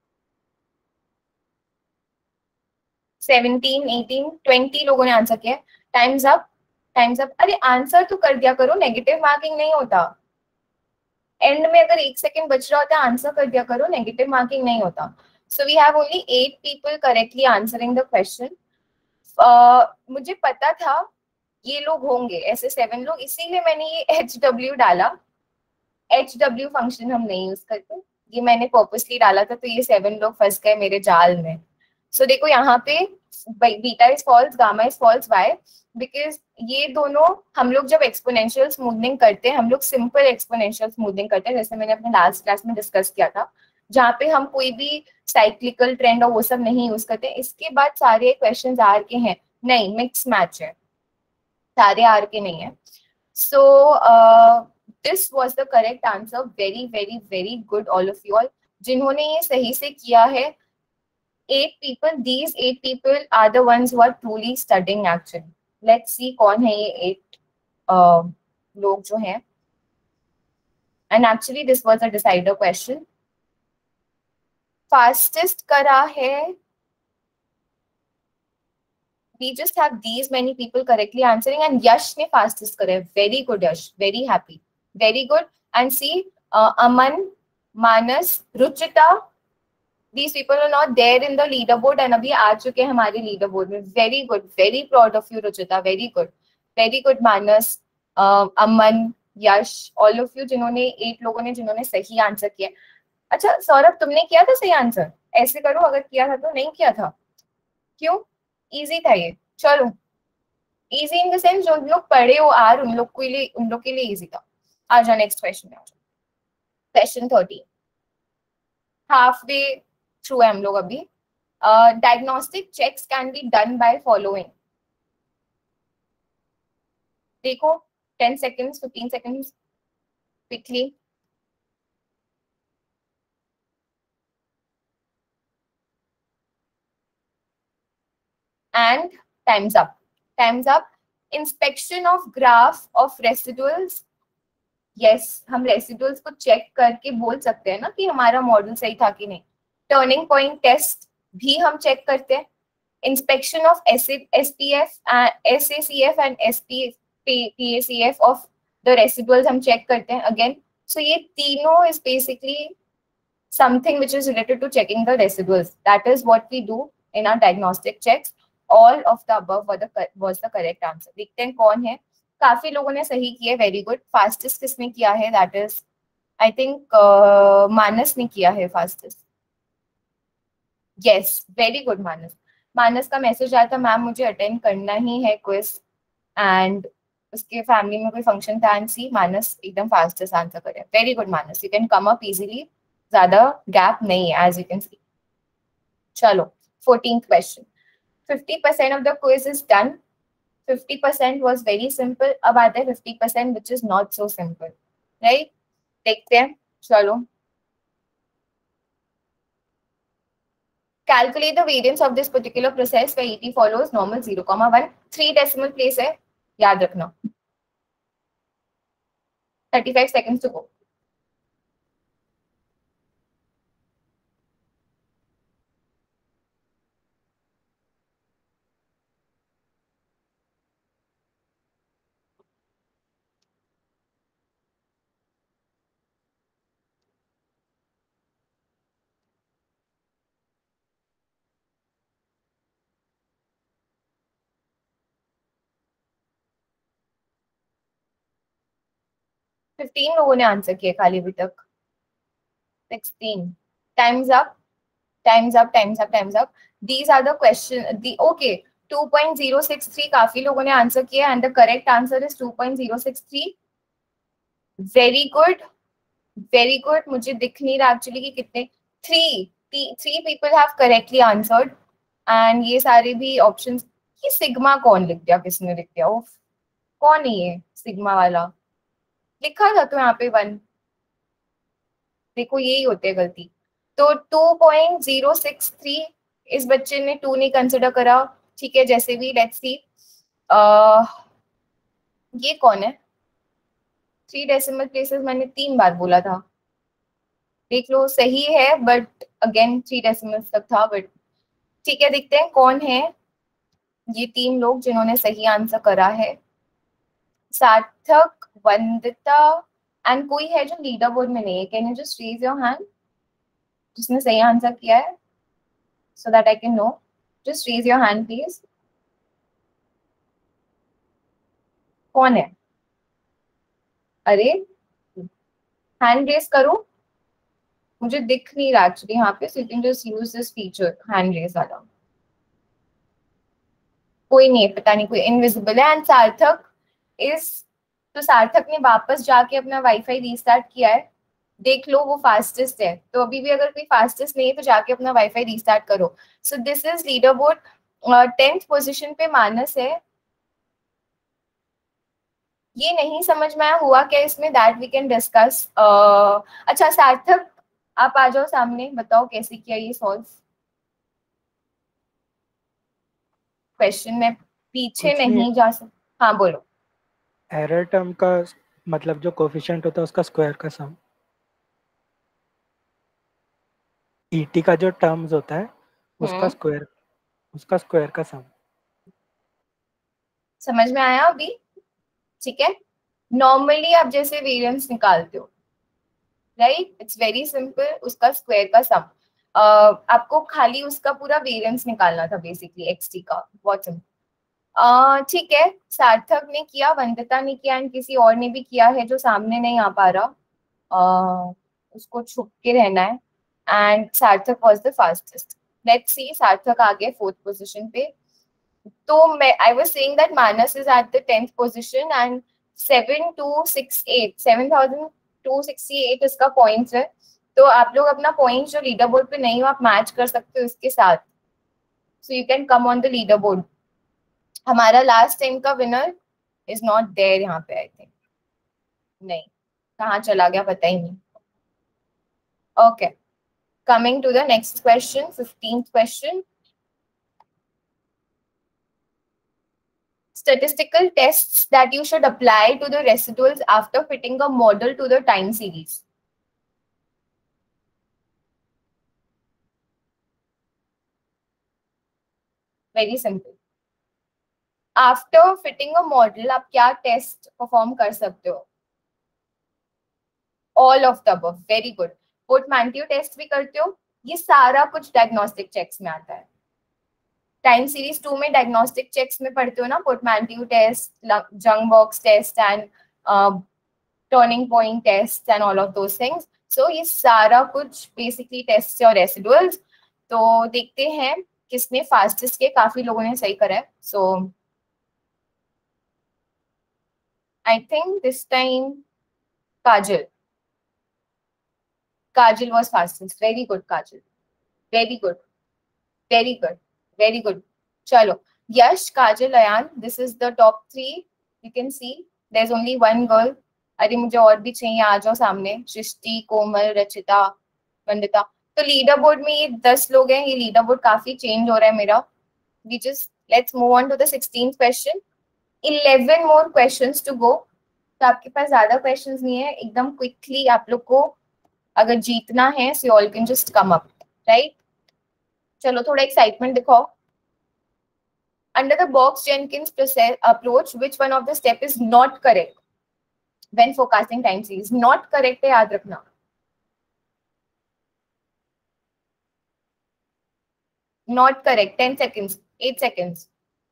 17, 18, 20 लोगों ने आंसर किया. Times up. Times up. अरे आंसर तो कर दिया करो. नेगेटिव मार्किंग नहीं होता. एंड में अगर 1 सेकंड बच रहा होता है आंसर कर दिया करो. नेगेटिव मार्किंग नहीं होता. So we have only 8 people correctly answering the question. मुझे पता था ये लोग होंगे ऐसे 7 लोग, इसीलिए मैंने ये HW डाला. HW फंक्शन हम नहीं यूज करते, ये मैंने पर्पसली डाला था, तो ये 7 लोग फंस गए मेरे जाल में. सो देखो यहाँ पे beta is false, gamma is false. Why? Because ये दोनों हम लोग जब एक्सपोनेंशियल स्मूथनिंग करते हैं, हम लोग सिंपल एक्सपोनेंशियल स्मूथनिंग करते हैं, जैसे मैंने अपने लास्ट क्लास में डिस्कस किया था, जहाँ पे हम कोई भी साइक्लिकल ट्रेंड और वो सब नहीं यूज करते. इसके बाद सारे क्वेश्चन आर के हैं नहीं, मिक्स मैच है, सारे आर के नहीं है. So this was the correct answer. Very very very good all of you all जिन्होंने ये सही से किया है. 8 people, these 8 people are the ones who are truly studying actually. Let's see कौन है ये 8 लोग जो हैं. And actually this was a decider question. Fastest करा है. We just have these many people correctly answering and Yash ने fastest करा है. Very good Yash, very happy, very good. And see Aman, Manas, Ruchita, these people are not there in the leaderboard and अभी आ चुके हैं हमारे leaderboard में. Very good, very proud of you Ruchita, very good Manas, Aman, Yash, all of you जिन्होंने 8 लोगों ने जिन्होंने सही आंसर किया. अच्छा सौरभ तुमने किया था सही आंसर? ऐसे करो, अगर किया था तो नहीं किया था क्यों? इजी था ये. चलो इजी इन द सेंस जो लोग पढ़े हो आर उन लोग के लिए इजी था. आ जाओ नेक्स्ट क्वेश्चन में. आ जाओ क्वेश्चन 13. हाफ वे थ्रू है हम लोग अभी. Diagnostic checks can be done by following. देखो 10 seconds, 15 seconds quickly. And time's up. Inspection of graph of residuals. Yes, हम रेसिडुअल्स को चेक करके बोल सकते हैं ना कि हमारा मॉडल सही था कि नहीं. टर्निंग पॉइंट टेस्ट भी हम चेक करते हैं. Inspection of SPF, SACF and PACF of the residuals हम चेक करते हैं अगेन. सो ये तीनों is basically something which is related to checking the residuals. That is what we do in our diagnostic checks. All of the above was the correct answer. देखते हैं कौन है. काफी लोगों ने सही किया. Very good. फास्टेस्ट किसने किया है? That is I think Manas ने किया है fastest. Yes, very good Manas. Manas का मैसेज आया था मैम मुझे अटेंड करना ही है क्विज एंड उसके फैमिली में कोई फंक्शन था. एंड सी मानस एकदम फास्टेस्ट आंसर करे. Very good Manas, you can come up easily. ज्यादा गैप नहीं है एज यू कैन सी. चलो 14th question. 50% of the quiz is done. 50% was very simple. अब आते हैं 50% which is not so simple, right? देखते हैं. चलो. Calculate the variance of this particular process where ET follows normal 0,1. 3 decimal place है, याद रखना. 35 seconds to go. फिफ्टीन लोगों ने आंसर किए खाली अभी तक. 16. Time's up. These are the question. Okay. 2.063 काफी लोगों ने आंसर किया and the correct answer is 2.063. Very good. मुझे दिख नहीं रहा एक्चुअली कि कितने. 3 people have correctly answered and ये सारे भी ऑप्शंस. ये सिग्मा कौन लिख दिया? किसने लिख दिया? ओफ, कौन है ये सिग्मा वाला? लिखा था तो यहाँ पे 1. देखो यही होते है गलती. तो 2.063 इस बच्चे ने 2 नहीं कंसिडर करा, ठीक है, जैसे भी लेट्स सी। ये कौन है? 3 डेसिमल प्लेसेस मैंने 3 बार बोला था, देख लो सही है, बट अगेन 3 डेसिमल तक था, बट ठीक है, देखते हैं कौन है ये 3 लोग जिन्होंने सही आंसर करा है। सार्थक, वंदिता एंड कोई है जो लीडर बोर्ड में नहीं है, can you just raise your hand जिसने सही आंसर किया है, so that I can know. Just raise your hand, please. कौन है? अरे हैंड रेज करो, मुझे दिख नहीं रहा एक्चुअली यहाँ पे, so you can just use this feature, hand raise वाला। कोई नहीं है, पता नहीं कोई इनविजिबल है। एंड सार्थक इज, तो सार्थक ने वापस जाके अपना वाईफाई रीस्टार्ट किया है, देख लो वो फास्टेस्ट है, तो अभी भी अगर कोई फास्टेस्ट नहीं है तो जाके अपना वाईफाई रीस्टार्ट करो। So this is leader board. 10th position पे मानस है। ये नहीं समझ में आया हुआ क्या इसमें, दैट वी कैन डिस्कस। अच्छा सार्थक आप आ जाओ सामने, बताओ कैसे किया ये सॉल्व। क्वेश्चन में पीछे नहीं जा सकता। हाँ बोलो। एरर टर्म का मतलब जो कोफिशिएंट होता है उसका स्क्वायर का सम, ईटी का जो टर्म्स होता है उसका स्क्वायर का सम। समझ में आया अभी? ठीक है, नॉर्मली आप जैसे वेरिएंस निकालते हो, राइट, इट्स वेरी सिंपल, उसका स्क्वायर का सम। आपको खाली उसका पूरा वेरिएंस निकालना था बेसिकली, एक्सटी का, बहुत सिंपल। ठीक है, सार्थक ने किया, वंदिता ने किया एंड किसी और ने भी किया है जो सामने नहीं आ पा रहा, उसको छुप के रहना है। And Sarthak was the fastest. Let's see, Sarthak आ गए 4th पोजीशन पे। तो मैं I was saying that Manas is at the 10th position and 7268 इसका पॉइंट्स है। तो आप लोग अपना पॉइंट जो लीडर बोर्ड पे नहीं हो आप मैच कर सकते हो इसके साथ, so you can come on the leader board. हमारा लास्ट टाइम का विनर इज नॉट देयर यहाँ पे, आई थिंक नहीं, कहाँ चला गया पता ही नहीं। Okay, coming to the next question, 15th question. Statistical tests that you should apply to the residuals after fitting a model to the time series. Very simple. After fitting a model, आप क्या test perform कर सकते हो? All of the above. Very good. Portmanteau test भी करते हो, ये सारा कुछ डायग्नोस्टिक चेक्स में आता है। टाइम सीरीज 2 में डायग्नोस्टिक चेक्स में पढ़ते हो ना, portmanteau test, Ljung box test and turning point test and all of those things. So ये सारा कुछ बेसिकली टेस्ट और रेसिडुअल्स। तो देखते हैं किसने फास्टेस्ट के, काफी लोगों ने सही करा है। So I think this time Kajal was fastest. Very good, Kajal. Very good. Very good. Very good. Chalo. Yash, Kajal, Ayan, this is the top 3. You can see there's only one girl. अरे मुझे और भी चाहिए, आ जाओ सामने। सृष्टि, कोमल, रचिता, वंदिता। तो leader board में ये 10 लोग हैं। ये लीडर बोर्ड काफी चेंज हो रहा है मेरा। We just let's move on to the 16th question. 11 more questions to go. तो आपके पास ज्यादा क्वेश्चंस नहीं है, एकदम क्विकली आप लोग को अगर जीतना है, so you all can just come up, right? चलो थोड़ा एक्साइटमेंट दिखाओ। Under the box Jenkins process approach, which one of the step is not correct when forecasting time series? Not correct है, याद रखना। Not correct. 10 seconds, 8 seconds.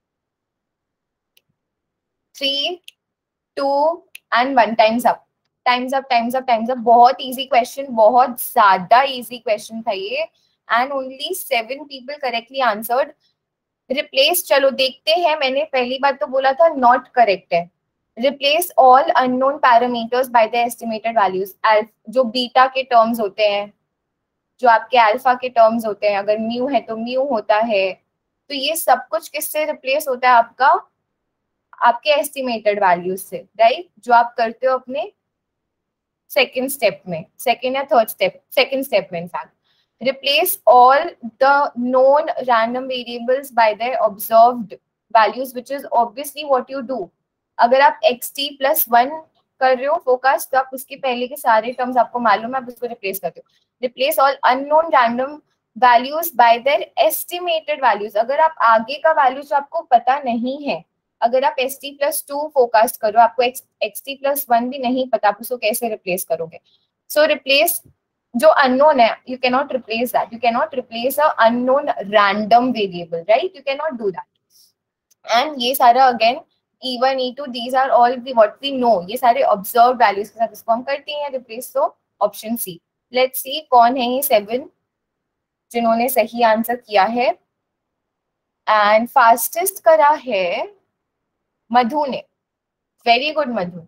3, 2 and 1. Time's up. Time's up, time's up, time's up. बहुत easy question, बहुत ज़्यादा easy question था ये, and only 7 people correctly answered. Replace, चलो देखते हैं। मैंने पहली बार तो बोला था not correct है। Replace all unknown parameters by the estimated values. जो बीटा के टर्म्स होते हैं, जो आपके अल्फा के टर्म्स होते हैं, अगर म्यू है तो म्यू होता है, तो ये सब कुछ किससे रिप्लेस होता है आपका? आपके एस्टिमेटेड वैल्यूज से, राइट? जो आप करते हो अपने सेकेंड स्टेप में, सेकेंड या थर्ड स्टेप, सेकेंड स्टेप में in fact. replace all the known random variables by their observed values, which is obviously what you do. अगर आप xt plus 1 कर रहे हो फोकस, तो आप उसके पहले के सारे टर्म्स आपको मालूम है, आप उसको रिप्लेस करते हो. Replace all unknown random values by their estimated values. अगर आप आगे का वैल्यू जो आपको पता नहीं है, अगर आप st+2 फोरकास्ट करो, आपको xt+1 भी नहीं पता, आप उसको कैसे रिप्लेस करोगे? सो रिप्लेस जो अननोन है, you can not replace that. You can not replace a unknown random variable, right? You can not do that. And ये सारा again E1, E2, these are all the what we know. ये सारे observed values के साथ इसको हम करते हैं रिप्लेस. तो ऑप्शन सी. लेट्स सी कौन है ये 7 जिन्होंने सही आंसर किया है. एंड फास्टेस्ट करा है मधु ने. Very good Madhu.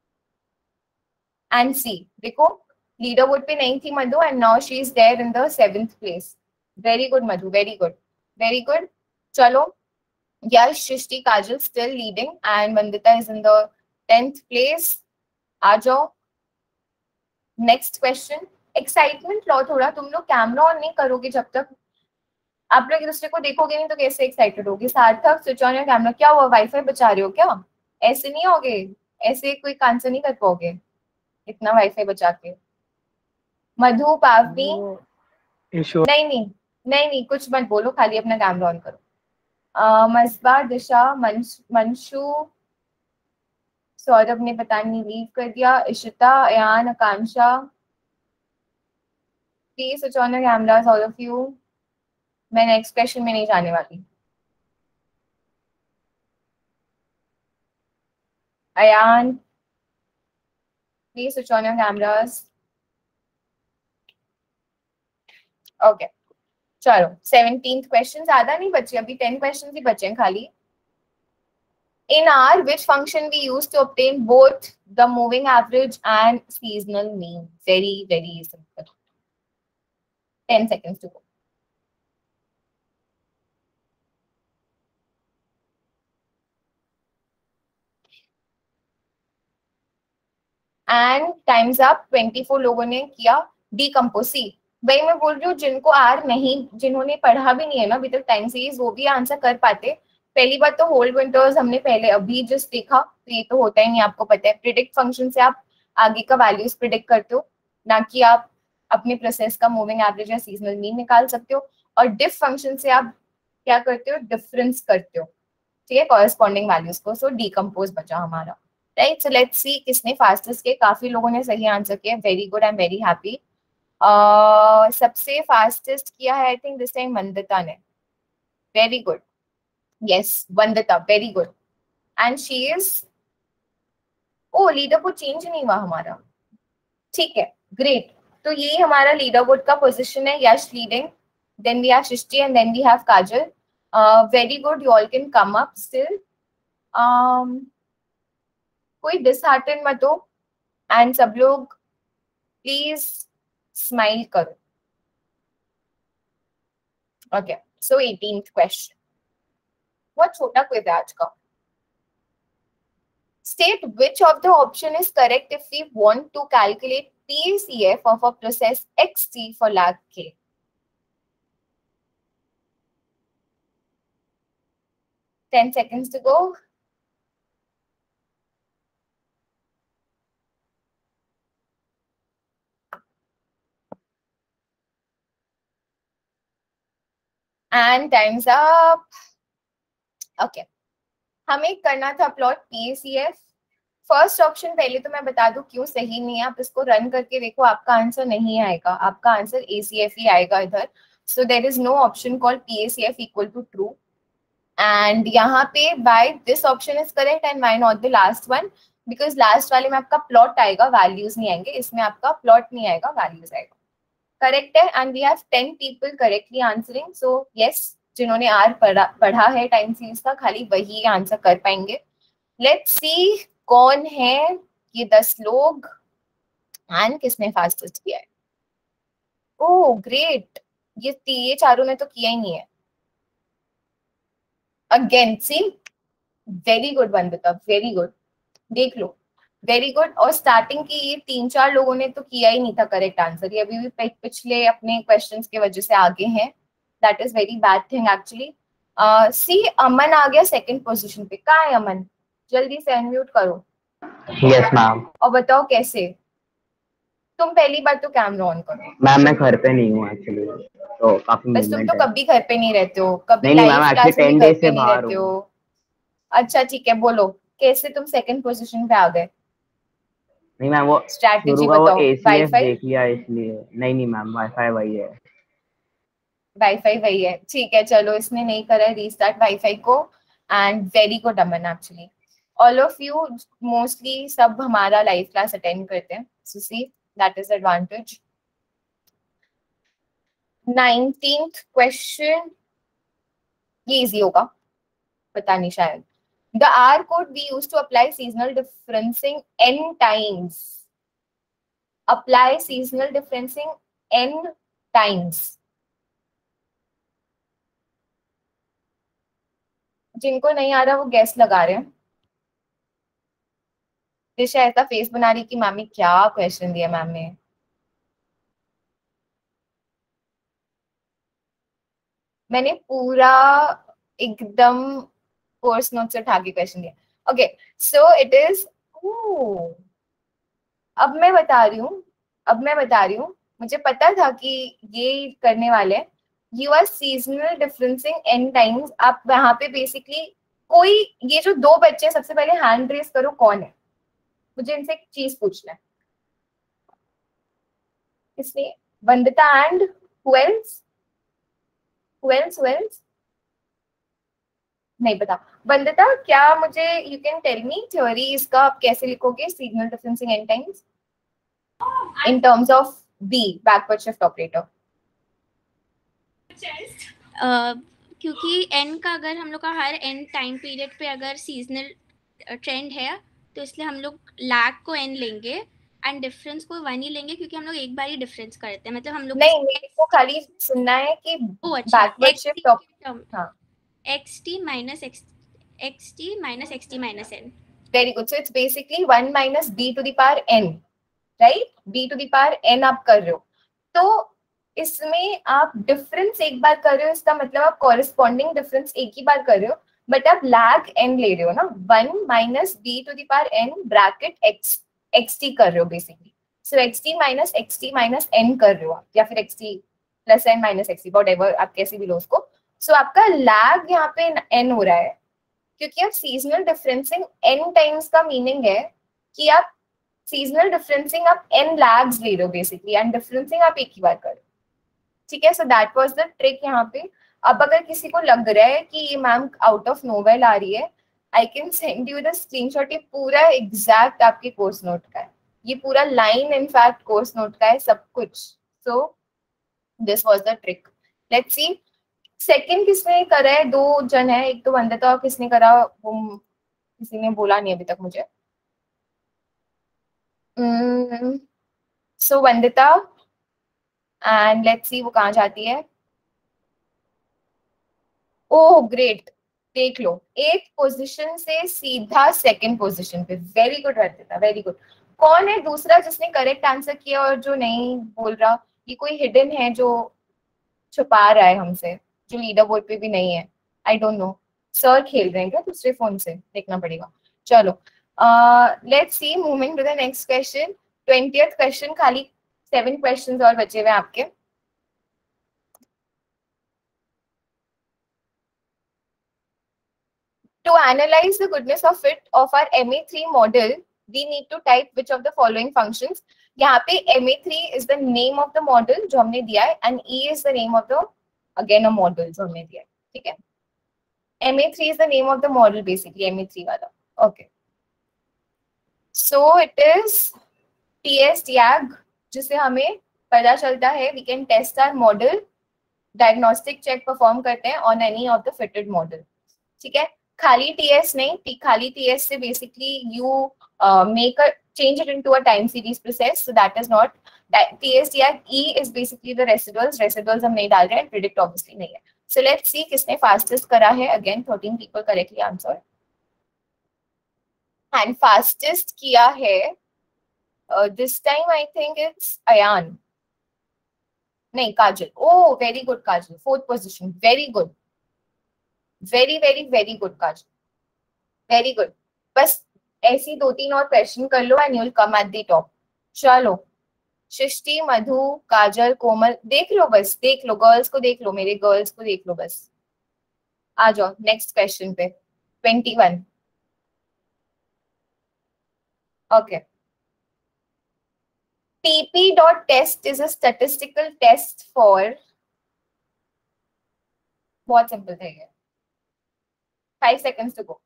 And see देखो, लीडर बोर्ड पे नहीं थी Madhu, and now she is there in the 7th place. Very good Madhu, very good, very good. चलो, Yash, Shrishti, Kajal still leading, and Vandita is in the 10th place. आ जाओ. Next question. Excitement लो थोड़ा. तुम लोग camera on नहीं करोगे जब तक आप लोग एक दूसरे को देखोगे नहीं, तो कैसे एक्साइटेड होगी? सार्थक, स्विच ऑन योर कैमरा. क्या हुआ, वाईफाई बचा रहे हो क्या? ऐसे नहीं होगे, ऐसे कोई आंसर नहीं कर पाओगे इतना वाईफाई बचा के. मधु, पावनी. नहीं नहीं नहीं नहीं, कुछ मत बोलो, खाली अपना कैमरा ऑन करो. मस्बा, दिशा, मंशु, सौरभ ने पता नहीं लीव कर दिया. Ishita, Ayaan, Akanksha. Please switch on your cameras all of you. मैं नेक्स्ट क्वेश्चन में नहीं जाने वाली. Ayaan, please switch on your cameras. Okay, चलो 17th क्वेश्चन. ज्यादा नहीं बचे अभी, 10 क्वेश्चन ही बचे हैं खाली. In R, which function we use to obtain both the moving average and seasonal mean? Very, very simple. 10 seconds to go. And time's up. 24 लोगों ने किया decompose. भाई मैं बोल रही हूँ, जिनको आर नहीं, जिन्होंने पढ़ा भी नहीं है ना अभी तक टाइम सीरीज, वो भी आंसर कर पाते. पहली बात तो होल विंटर्स हमने पहले अभी जस्ट देखा, तो ये तो होता ही नहीं, आपको पता है. प्रिडिक्ट फंक्शन से आप आगे का वैल्यूज प्रिडिक्ट करते हो, ना कि आप अपने प्रोसेस का मूविंग एवरेज या सीजनल मीन निकाल सकते हो. और डिफ फंक्शन से आप क्या करते हो, डिफरेंस करते हो, ठीक है, कॉरेस्पॉन्डिंग वैल्यूज को. सो डीकम्पोज बचा हमारा, राइट. सो लेट्स सी किसने फास्टेस्ट के. काफी लोगों ने सही आंसर किया. Very good, I am very happy. सबसे फास्टेस्ट किया है I think this time Vandita ने. Very good. Yes Vandita, very good. And she is, oh leader board change नहीं हुआ हमारा, ठीक है, ग्रेट. तो ये हमारा लीडर बोर्ड का पोजीशन है. Yash leading, then we have Srishti, and then we have Kajal. Very good, you all can come up still. कोई डिसहार्टन मत हो, एंड सब लोग प्लीज स्माइल करो. Okay, so 18th question. बहुत छोटा क्विज है आज का. State which of the option is correct if we want to calculate PACF of a process XT for lag K. Ten seconds to go. And time's up. Okay. हमें करना था plot PACF. First option पहले तो मैं बता दूं क्यों सही नहीं है. आप इसको रन करके देखो, आपका आंसर नहीं आएगा, आपका आंसर ACF ही आएगा इधर. So there is no option called PACF equal to true. And यहाँ पे by this option is correct and why not the last one, because last वाले में आपका प्लॉट आएगा, वैल्यूज नहीं आएंगे. इसमें आपका प्लॉट नहीं आएगा, वैल्यूज आएगा. करेक्ट है. And we have 10 people correctly answering. So yes, जिन्होंने आर पढ़ा है टाइम सीरीज का, खाली वही आंसर कर पाएंगे. लेट्स सी कौन है ये 10 लोग एंड किसने फास्टेस्ट किया है. ओह ग्रेट, ये चारों ने तो किया ही नहीं है. Again see, very good Vandita, very good. देख लो, वेरी गुड। और स्टार्टिंग की ये 3-4 लोगों ने तो किया ही नहीं था करेक्ट आंसर, ये अभी भी पिछले अपने क्वेश्चंस की वजह से आगे हैं। That is very bad thing actually. See Aman आ गया सेकंड पोजीशन पे। कहाँ है अमन? जल्दी से अनम्यूट करो। Yes ma'am. और बताओ कैसे? तुम पहली बार तो कैमरा ऑन करो। मैम मैं घर पे नहीं हूँ एक्चुअली, तो काफी बस तुम मूवमेंट तो है। कभी घर पे नहीं रहते हो, कभी नहीं मैम, लाइव एक्चुअली क्लास में भी 10 घर डेज पे से नहीं बाहर रहते हूँ। हो। अच्छा ठीक है, बोलो कैसे तुम सेकंड पोजीशन पे आ गए? नहीं मैम, वो स्ट्रैटेजी शुरू का वो बताओ। ACS WiFi? देख लिया इसलिए। नहीं मैम, वाईफाई वही है। वाईफाई वही है, ठीक है चलो। इसने नहीं करा है रीस्टार्ट वाईफाई को। And very good Aman actually. All of you mostly सब हमारा लाइव क्लास अटेंड करते हैं, so see that is advantage. 19th question, ये इजी होगा, पता नहीं शायद। The R code we use to apply seasonal differencing n times. Apply seasonal differencing n times. जिनको नहीं आ रहा वो गैस लगा रहे हैं। दिशा ऐसा फेस बना रही कि मैम ने क्या क्वेश्चन दिया मैम ने। मैंने पूरा एकदम कोर्स नोट से उठा के क्वेश्चन दिया। ओके सो इट इज, अब मैं बता रही हूँ, मुझे पता था कि ये करने वाले हैं। You are seasonal differencing n times. आप यहाँ पे बेसिकली कोई, ये जो 2 बच्चे, सबसे पहले हैंड रेस करो कौन है, मुझे इनसे एक चीज पूछना है। इसलिए वंदिता एंड who else? नहीं पता। वंदिता क्या मुझे you can tell me theory इसका आप कैसे लिखोगे seasonal differencing n times in terms of B backward shift operator? क्योंकि n का अगर हम लोग का हर n टाइम पीरियड पे अगर सीजनल ट्रेंड है तो इसलिए हम लोग लैग को n लेंगे एंड डिफरेंस को 1 ही लेंगे, क्योंकि हम लोग एक बार ही डिफरेंस करते हैं। मतलब हम लोग नहीं, मेरे को खाली सुनना है कि अच्छा बैकवर्ड शिफ्ट हाँ xt minus xt minus n। Very good. So it's basically 1 minus b to the power n, right? b to the power n आप कर रहे हो, तो इसमें आप डिफरेंस एक बार कर रहे हो, इसका मतलब आप कॉरेस्पॉन्डिंग डिफरेंस एक ही बार कर रहे हो, बट आप लैग n ले रहे हो ना। 1 minus b to the power n bracket xt कर रहे हो basically. So xt minus n कर रहे हो आप, या फिर xt plus n minus xt, whatever आप कैसे भी लो उसको। सो आपका लैग यहाँ पे n हो रहा है, क्योंकि आप सीजनल डिफरेंसिंग n टाइम्स का मीनिंग है कि आप सीजनल डिफरेंसिंग आप n लैग्स ले रहे हो बेसिकली, एंड डिफरेंसिंग आप एक ही बार कर रहे हो, ठीक है? So that was the trick यहाँ पे। अब अगर किसी को लग रहा है कि ये मैम आउट ऑफ नोवेल आ रही है, I can send you the screenshot. ये पूरा एग्जैक्ट आपके कोर्स नोट का है, ये पूरा लाइन इनफैक्ट कोर्स नोट का है सब कुछ। So this was the trick. Let's see second किसने करा है। 2 जन है, एक तो वंदिता और किसने करा वो किसी ने बोला नहीं अभी तक मुझे। So Vandita and let's see वो कहाँ जाती है। ओह ग्रेट, देख लो 8 पोजीशन से सीधा सेकंड पोजीशन पे। Very good Vandita, very good. कौन है दूसरा जिसने करेक्ट आंसर किया और जो नहीं बोल रहा? ये कोई हिडन है जो छुपा रहा है हमसे, जो लीडर बोर्ड पे भी नहीं है? आई डोंट नो, सर खेल रहे हैं क्या दूसरे फोन से? देखना पड़ेगा। चलो let's see, moving to the next question. 20th question, खाली 7 क्वेश्चंस और बचे हुए आपके। To analyze the goodness of fit of our MA3 model, we need to type which of the following functions. यहाँ पे MA3 is the name of the model जो हमने दिया है, and E is the name of the again a model जो हमने दिया है, ठीक है? MA3 is the name of the model basically, MA3 वाला. Okay. So it is TS TAG जिससे हमें पता चलता है we can test our model, diagnostic check perform करते हैं on any of the fitted model, ठीक है? खाली TS नहीं, खाली TS से basically you make a change it into a time series process, so that is not TS TAG. E is basically the residuals हम नहीं डाल रहे हैं, predict obviously नहीं है. So let's see किसने fastest करा है. Again 13 people correctly answered. And fastest किया है this time I think it's Ayan, नहीं Kajal. Oh very good Kajal, 4th position, very good, very very very good Kajal, very good. बस ऐसी 2-3 और क्वेश्चन कर लो and you will come at the top. चलो सृष्टि, मधु, काजल, कोमल, देख लो, बस देख लो, गर्ल्स को देख लो, मेरे गर्ल्स को देख लो बस. आ जाओ नेक्स्ट क्वेश्चन पे. 21. Okay. pp.test is a statistical test for, बहुत सिंपल था ये. 5 seconds to go.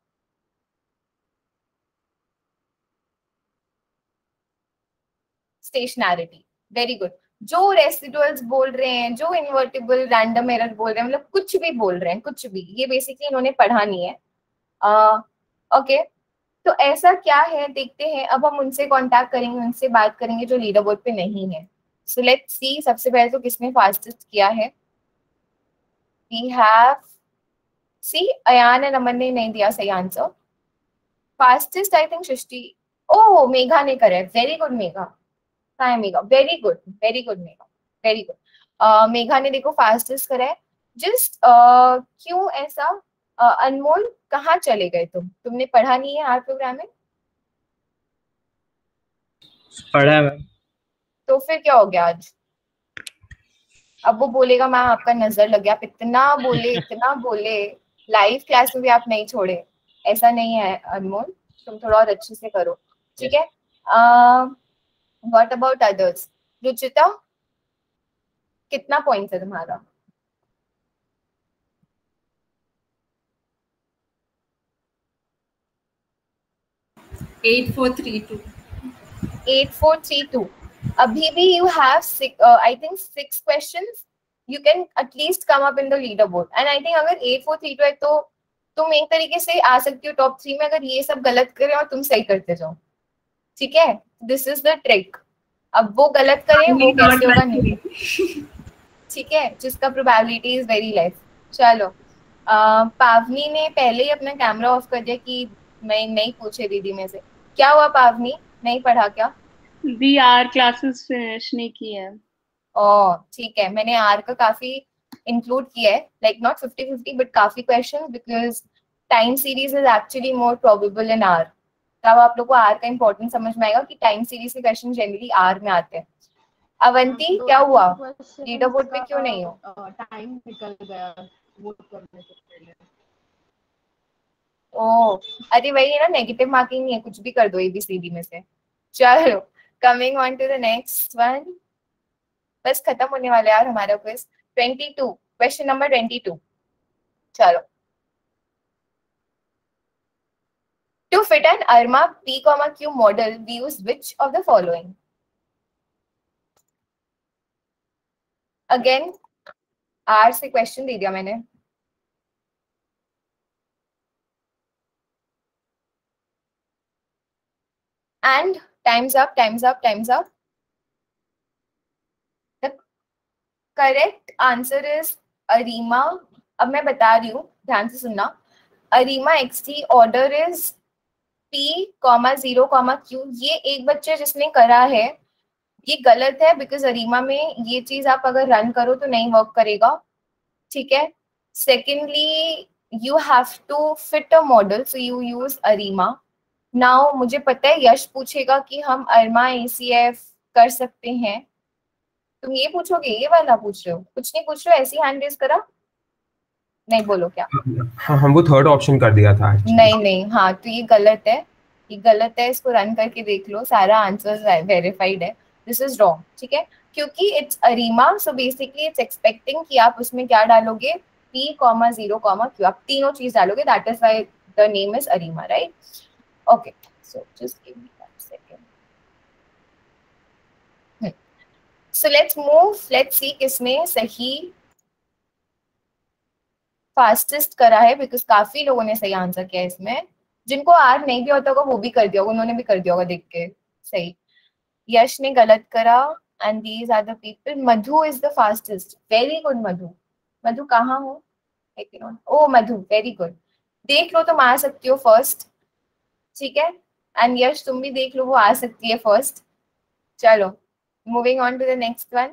Stationarity, very good. जो रेसिडुअल्स बोल रहे हैं, जो इन्वर्टिबल रैंडम एरर बोल रहे हैं, मतलब कुछ भी बोल रहे हैं, कुछ भी, ये बेसिकली इन्होंने पढ़ा नहीं है. ओके, तो ऐसा क्या है देखते हैं. अब हम उनसे कांटेक्ट करेंगे, उनसे बात करेंगे जो लीडर बोर्ड पे नहीं है. सो लेट्स सी, सबसे पहले तो किसने फास्टेस्ट किया है. We have, C Ayan and अमन ने नहीं दिया सही आंसर. फास्टेस्ट आई थिंक सृष्टि, ओ मेघा ने करा है, वेरी गुड मेघा. हाँ Megha, very good, very good Megha, very good. Megha ने देखो फास्टेस्ट करा है. जस्ट क्यों ऐसा, अनमोल कहाँ चले गए तुमने पढ़ा नहीं है आर प्रोग्राम में? पढ़ा है मैम. तो फिर क्या हो गया आज? अब वो बोलेगा मैम आपका नजर लग गया. आप इतना बोले, इतना बोले, लाइव क्लास में भी आप नहीं छोड़े. ऐसा नहीं है अनमोल, तुम थोड़ा और अच्छे से करो, ठीक है. What about others? रुचिता, कितना पॉइंट है तुम्हारा? 8432. 8432. अभी भी you have I think 6 questions. You can at least come up in the leaderboard. And I think अगर 8432 है तो तुम एक तरीके से आ सकती हो टॉप 3 में, अगर ये सब गलत करें और तुम सही करते जाओ. ठीक है, दिस इज द ट्रिक. अब वो गलत करें, वो कैसे होगा नहीं. ठीक है, जिसका प्रोबेबिलिटी इज वेरी लेस. चलो, पावनी ने पहले ही अपना कैमरा ऑफ कर दिया कि मैं नहीं पूछे दीदी में से. क्या हुआ पावनी, नहीं पढ़ा क्या? दी आर क्लासेस फिनिश नहीं की है. ओह ठीक है, मैंने आर का काफी इंक्लूड किया है, लाइक नॉट 50-50 बट काफी question, because time series is actually more probable in R. तब आप लोग को आर का इंपॉर्टेंस समझ में आएगा कि टाइम सीरीज के क्वेश्चन जनरली आर में आते हैं. अवंती, क्या हुआ, लीडर बोर्ड पे क्यों नहीं हो? टाइम निकल गया वोट करने से पहले. ओह अरे वही है ना, नेगेटिव मार्किंग नहीं है, कुछ भी कर दो एबीसीडी में से. चलो, coming on to the next one. बस खत्म होने वाला है यार हमारा क्विज. 22, question number 22. चलो. To fit an ARMA P, Q model, we use which of the following? Again, R से क्वेश्चन दे दिया मैंने. And time's up, time's up, time's up. The correct answer is ARIMA. अब मैं बता रही हूँ, ध्यान से सुनना. ARIMA XT order is P, 0, Q. ये एक बच्चे जिसने करा है, ये गलत है, बिकॉज अरीमा में ये चीज आप अगर रन करो तो नहीं वर्क करेगा. ठीक है. Secondly, you have to fit a model, so you use ARIMA. Now मुझे पता है यश पूछेगा कि हम अरमा ACF कर सकते हैं. तुम ये पूछोगे, ये वाला पूछ रहे हो? कुछ नहीं पूछ रहे हो, ऐसी हैंड रेज करा. नहीं बोलो क्या? हाँ, हम वो थर्ड ऑप्शन कर दिया था. नहीं, हाँ तो ये गलत है, ये गलत है. इसको रन करके देख लो, सारा आंसर वेरीफाइड है. This is wrong. ठीक है, क्योंकि it's ARIMA, so basically it's expecting कि आप उसमें क्या डालोगे, P, 0, Q. आप तीनों चीज डालोगे, that is why the name is ARIMA, right? Okay, so just give me 1 second. So let's move, let's see किसने सही फास्टेस्ट करा है, बिकॉज काफी लोगों ने सही आंसर किया है इसमें. जिनको आर नहीं भी होता होगा वो भी कर दिया होगा, उन्होंने भी कर दिया होगा देख के सही. यश ने गलत करा, and these are the people. Madhu is the fastest, very good Madhu. Madhu कहाँ हो? Oh Madhu, very good. देख लो तुम आ सकती हो फर्स्ट. ठीक है, एंड यश तुम भी देख लो, वो आ सकती है फर्स्ट। चलो moving on to the next one.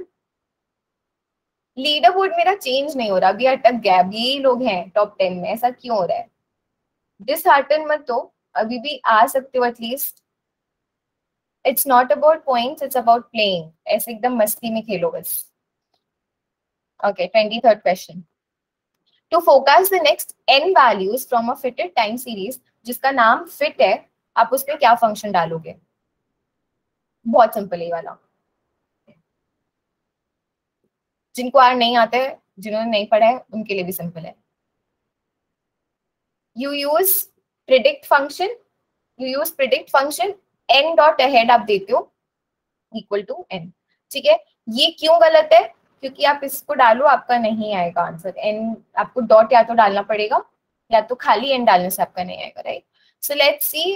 Leader board मेरा चेंज नहीं हो रहा, अभी अटक गया, अभी यही लोग हैं टॉप 10 में, ऐसा क्यों हो रहा है? डिसहार्टन मत हो, अभी भी आ सकते हो at least. It's not about points, it's about playing, ऐसे एकदम मस्ती में खेलो बस। Okay 23rd question. To focus the next n values from a fitted time series, जिसका नाम फिट है, आप उस पर क्या फंक्शन डालोगे? बहुत सिंपल है वाला, जिनको आर नहीं आते, जिन्होंने नहीं पढ़ा है उनके लिए भी सिंपल है। You use predict function, n dot ahead आप देते हो इक्वल टू n, ठीक है। ये क्यों गलत है? क्योंकि आप इसको डालो आपका नहीं आएगा आंसर, n आपको डॉट या तो डालना पड़ेगा या तो खाली n डालने से आपका नहीं आएगा, राइट। सो लेट्स सी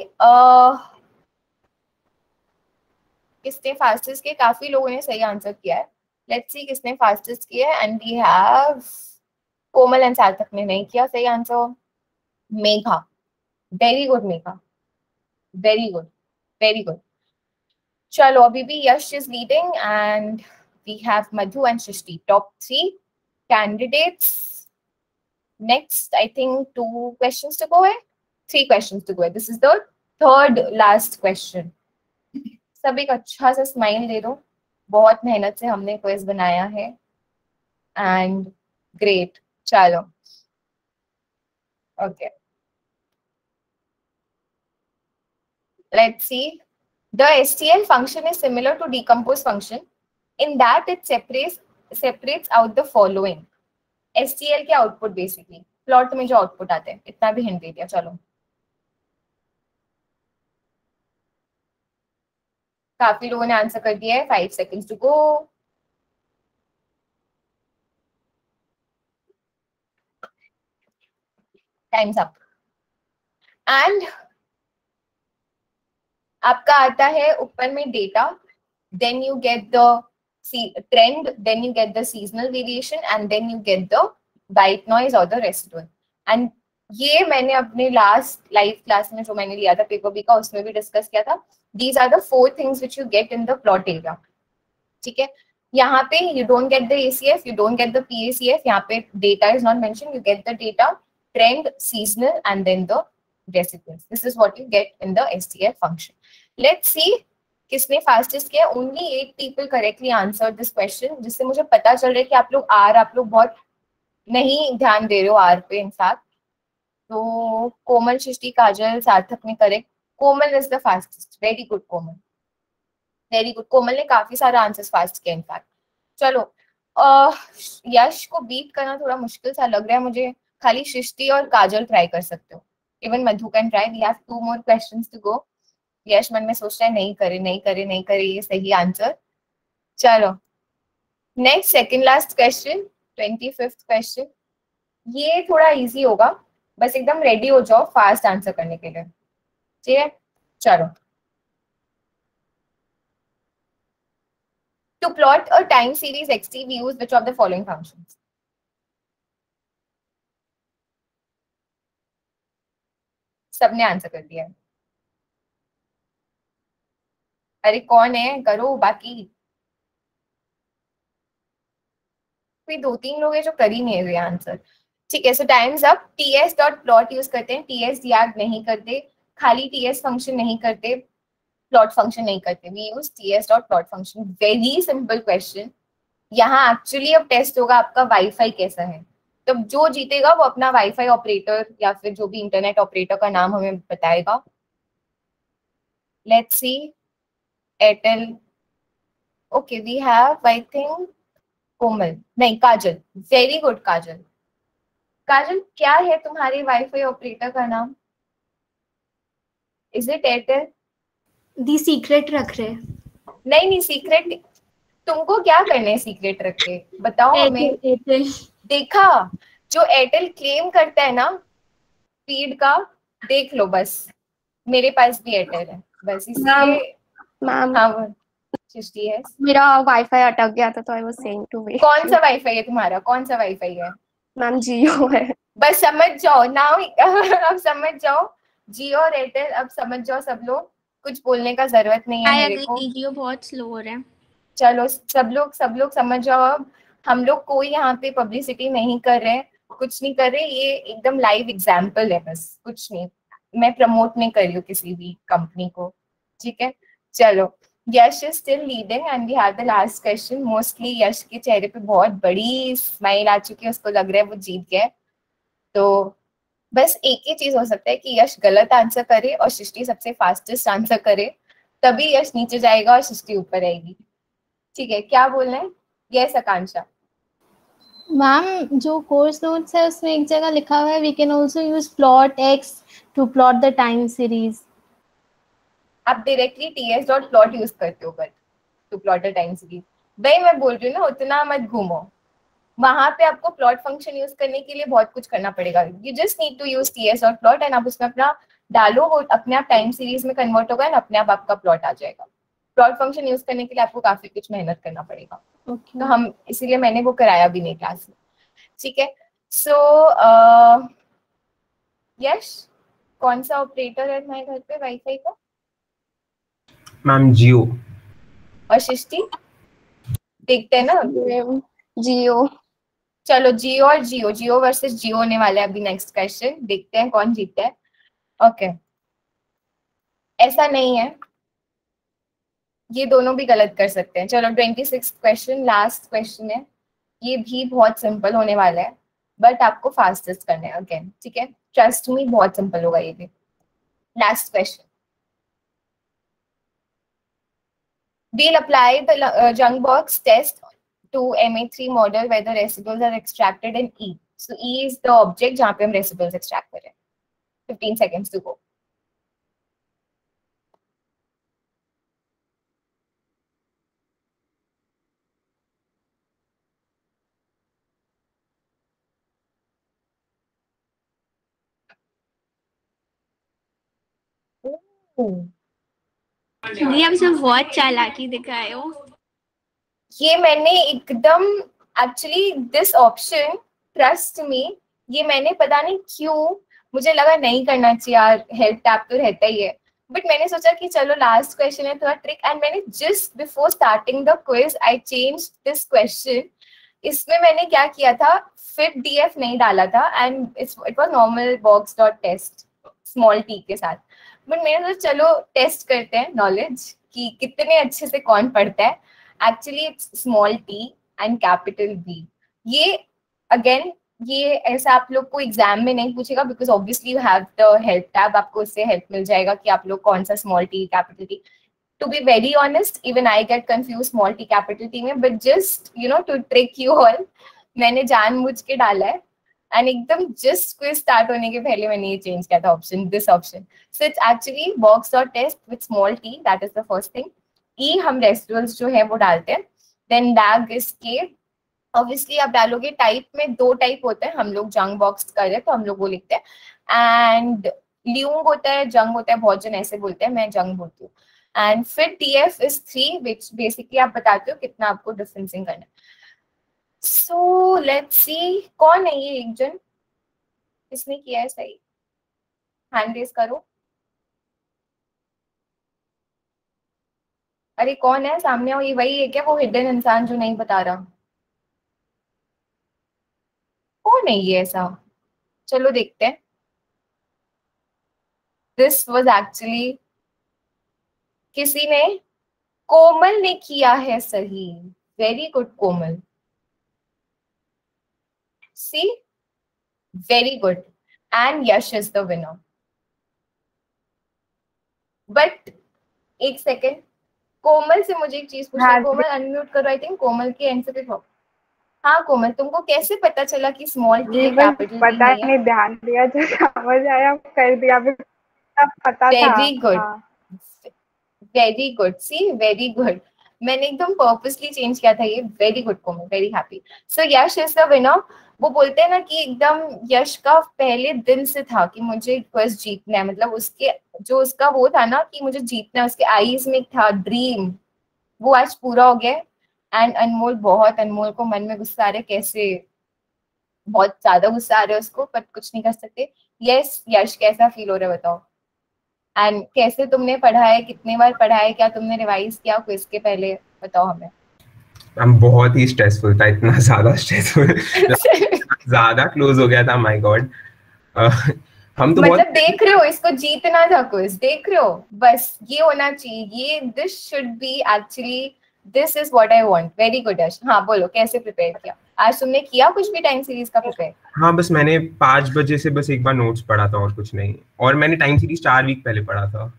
किसने फास्टेस्ट किया, काफी लोगों ने सही आंसर किया है। लेट्स सी किसने फास्टेस्ट किया है, and we have Komal and Sarthak ने नहीं किया सही answer. Megha, very good Megha, very good, very good. चलो अभी भी Yash is leading and we have Madhu and Srishti, top 3 candidates. Next I think 2 questions to go है, 3 क्वेश्चंस टू गो है। This is the third last question. सब एक अच्छा सा स्माइल दे दो, बहुत मेहनत से हमने क्विज बनाया है एंड ग्रेट। चलो okay let's see. The STL function is similar to decompose function in that it separates out the following. STL के आउटपुट बेसिकली प्लॉट में जो आउटपुट आते हैं, इतना भी हिंट दे दिया। चलो काफी लोगों ने आंसर कर दिया है, 5 seconds to go. Time's up. And आपका आता है ऊपर में data, then you get the trend, then you get the seasonal variation and then you get the white noise और द रेसिडुअल। एंड ये मैंने अपने लास्ट लाइव क्लास में जो मैंने लिया था पेपर बी का, उसमें भी डिस्कस किया था। These are the 4 things which you get in the plot area, ठीक है। यहाँ पे you don't get the ACF, you don't get the PACF, यहाँ पे data is not mention, you get the data, trend, seasonal and then the residuals. This is what you get in the STL function. Let's see किसने fastest किया। Only 8 people correctly answer this question, जिससे मुझे पता चल रहा है कि आप लोग बहुत नहीं ध्यान दे रहे हो आर पे इनफैक्ट। तो कोमल, सृष्टि, काजल, सार्थक ने correct. Komal is the fastest, very good Komal, very good. Komal ने काफी सारा आंसर्स फास्ट किया इनफैक्ट। चलो यश को बीट करना थोड़ा मुश्किल सा लग रहा है मुझे, खाली सृष्टि और काजल ट्राई कर सकते हो, even Madhu can try. We have 2 more questions to go. Yash मन में सोच रहा है नहीं करे ये सही आंसर। चलो next second last question, 25th question. ये थोड़ा इजी होगा, बस एकदम रेडी हो जाओ फास्ट आंसर करने के लिए, ठीक है। चलो to plot a time series xt we use which of the following functions? सबने आंसर कर दिया है। अरे कौन है, करो बाकी। कोई 2-3 लोग हैं जो कर ही नहीं रहे आंसर, ठीक है। So time's up. ts dot plot use करते हैं, ts याद नहीं करते, खाली ts फंक्शन नहीं करते, प्लॉट फंक्शन नहीं करते। We use ts dot plot function. Very simple question. यहाँ एक्चुअली अब टेस्ट होगा आपका वाईफाई कैसा है, तो जो जीतेगा वो अपना वाईफाई ऑपरेटर या फिर जो भी इंटरनेट ऑपरेटर का नाम हमें बताएगा। Let's see, Airtel, okay we have I think Komal, नहीं काजल, वेरी गुड काजल। काजल क्या है तुम्हारे वाईफाई ऑपरेटर का नाम? Is it Airtel? The secret रख रहे। नहीं सीक्रेट, तुमको क्या करने सीक्रेट रख के बताओ हमें। एयरटेल। देखा, जो एयरटेल क्लेम करता है ना स्पीड का, देख लो बस, मेरे पास भी एयरटेल है बस इसलिए। मैम हाँ सृष्टि है, मेरा वाईफाई अटक गया था तो I was saying to wait. कौन सा वाईफाई है तुम्हारा, कौन सा वाईफाई है? मैम जियो है। बस समझ जाओ नाउ अब समझ जाओ, जियो और एयरटेल अब समझ जाओ सब लोग, कुछ बोलने का जरूरत नहीं है मेरे को। जियो बहुत स्लो हो रहा है। चलो सब लोग समझ जाओ अब, हम लोग कोई यहाँ पे पब्लिसिटी नहीं कर रहे, कुछ नहीं कर रहे, ये एकदम लाइव एग्जाम्पल है बस, कुछ नहीं, मैं प्रमोट नहीं कर रही हूँ किसी भी कंपनी को, ठीक है। चलो, Yash is still leading and we have the last question. Mostly Yash के चेहरे पे बहुत बड़ी स्माइल आ चुकी है, उसको लग रहा है वो जीत गया। तो बस एक ही चीज हो सकता है कि यश गलत आंसर करे और सृष्टि सबसे फास्टेस्ट आंसर करे, तभी यश नीचे जाएगा और सृष्टि ऊपर आएगी, ठीक है। क्या बोलना है? यस आकांक्षा। मैम जो कोर्स नोट्स है उसमें एक जगह लिखा हुआ है we can also use plot X to plot the time series. आप डायरेक्टली ts.plot यूज करते हो but to plot the time series, भाई मैं बोल रही हूँ ना, उतना मत घूमो, वहां पे आपको प्लॉट फंक्शन यूज करने के लिए बहुत कुछ करना पड़ेगा। You just need to use ts.plot and आप उसमें अपना डालो, वो अपने आप टाइम सीरीज में कन्वर्ट होगा एंड अपने आप आपका प्लॉट आ जाएगा। प्लॉट फंक्शन यूज करने के लिए आपको काफी कुछ मेहनत करना पड़ेगा, तो हम इसीलिए मैंने वो कराया भी नहीं क्लास में, ठीक है। सो यश, कौन सा ऑपरेटर है तुम्हारे घर पे वाईफाई का? मैम जियो। और सृष्टि? देखते हैं ना, जियो। चलो जियो और जियो वर्सेस जियो होने वाला है अभी नेक्स्ट क्वेश्चन, देखते हैं कौन जीतता है। ओके, ऐसा नहीं है, ये दोनों भी गलत कर सकते हैं। चलो 26 क्वेश्चन, लास्ट क्वेश्चन है, ये भी बहुत सिंपल होने वाला है बट आपको फास्टेस्ट करना है अगेन, ठीक है, ट्रस्ट मी, बहुत सिंपल होगा ये भी। Last question, we'll apply the junk box test to Ma3 model where the residuals are extracted in E. So E is the object जहाँ पे हम residuals extract कर रहे हैं। 15 seconds to go. ये अब सब बहुत चालाकी दिखाए हो। ये मैंने एकदम actually this option, trust me, ये मैंने पता नहीं क्यों, मुझे लगा नहीं करना चाहिए यार, हेल्प टैब तो रहता ही है, बट मैंने सोचा कि चलो लास्ट क्वेश्चन है, थोड़ा ट्रिक, एंड मैंने just before starting the quiz I change this question. इसमें मैंने क्या किया था, फिट df नहीं डाला था and it was normal box dot test small t के साथ, बट मैंने सोचा चलो टेस्ट करते हैं नॉलेज कि कितने अच्छे से कौन पढ़ता है। Actually it's small t and capital V। ये अगेन ये ऐसा आप लोग को एग्जाम में नहीं पूछेगा because obviously you have the help tab, आपको इससे हेल्प मिल जाएगा कि आप लोग कौन सा small t capital T। To be very honest even I get confuse small t capital T में, but just you know to trick you all मैंने जानबूझ के डाला है एंड एकदम जस्ट क्विज स्टार्ट होने के पहले मैंने ये चेंज किया था option, this option. So it's actually box dot test with small t, that is the first thing. ई हम रेसिडुअल्स जो है वो डालते हैं, देन डैग इज के, ऑब्वियसली आप डालोगे टाइप में, दो टाइप होते हैं, हम लोग जंग बॉक्स कर रहे हैं तो हम लोग वो लिखते हैं, एंड ल्यूंग होता है, जंग होता है, बहुत जन ऐसे बोलते हैं, मैं जंग बोलती हूँ। एंड फिर df इज 3 विच बेसिकली आप बताते हो कितना आपको डिफरेंसिंग करना है। सो लेट्स सी, कौन है ये एक जन, किसने किया है सही, हैंड रेज करो। अरे कौन है सामने, ये वही है क्या वो हिडन इंसान जो नहीं बता रहा? कौन है ये ऐसा, चलो देखते हैं। दिस वाज एक्चुअली किसी ने, कोमल ने किया है सही, very good Komal, see very good, and Yash is the winner. But एक सेकेंड, कोमल से मुझे एक चीज पूछना है, कोमल अनम्यूट करो, आई थिंक कोमल के एंड से भी। हाँ कोमल, तुमको कैसे पता चला कि स्मॉल टी कैपिटल पता नहीं, ध्यान दिया जो समझ आया कर दिया, पता था। Very good, very good, see very good, मैंने एकदम पर्पसली चेंज किया था ये, very good Komal, very happy. So Yash is the winner. वो बोलते हैं ना कि एकदम यश का पहले दिन से था कि मुझे क्विज जीतना है, मतलब उसके जो उसका वो था ना कि मुझे जीतना है, उसके आईज में था ड्रीम, वो आज पूरा हो गया। एंड अनमोल, बहुत अनमोल को मन में गुस्सा आ रहा है, कैसे बहुत ज्यादा गुस्सा आ रहा है उसको, पर कुछ नहीं कर सकते। यस यश, कैसा फील हो रहा है बताओ? एंड कैसे तुमने पढ़ा है, कितने बार पढ़ा है, क्या तुमने रिवाइज किया क्विज के पहले, बताओ हमें। मैम बहुत ही स्ट्रेसफुल था, इतना ज्यादा स्ट्रेसफुल, ज्यादा क्लोज हो गया था, माय गॉड। हम तो मतलब देख रहे हो, इसको जीतना था क्विज, देख रहे हो, बस ये होना चाहिए, ये this should be actually, this is what I want. Very good Yash. हाँ बोलो, कैसे प्रिपेयर किया आज तुमने, किया कुछ भी टाइम सीरीज का प्रिपेयर? हाँ बस मैंने 5 बजे से बस एक बार नोट्स पढ़ा था और कुछ नहीं, और मैंने टाइम सीरीज 4 वीक पहले पढ़ा था।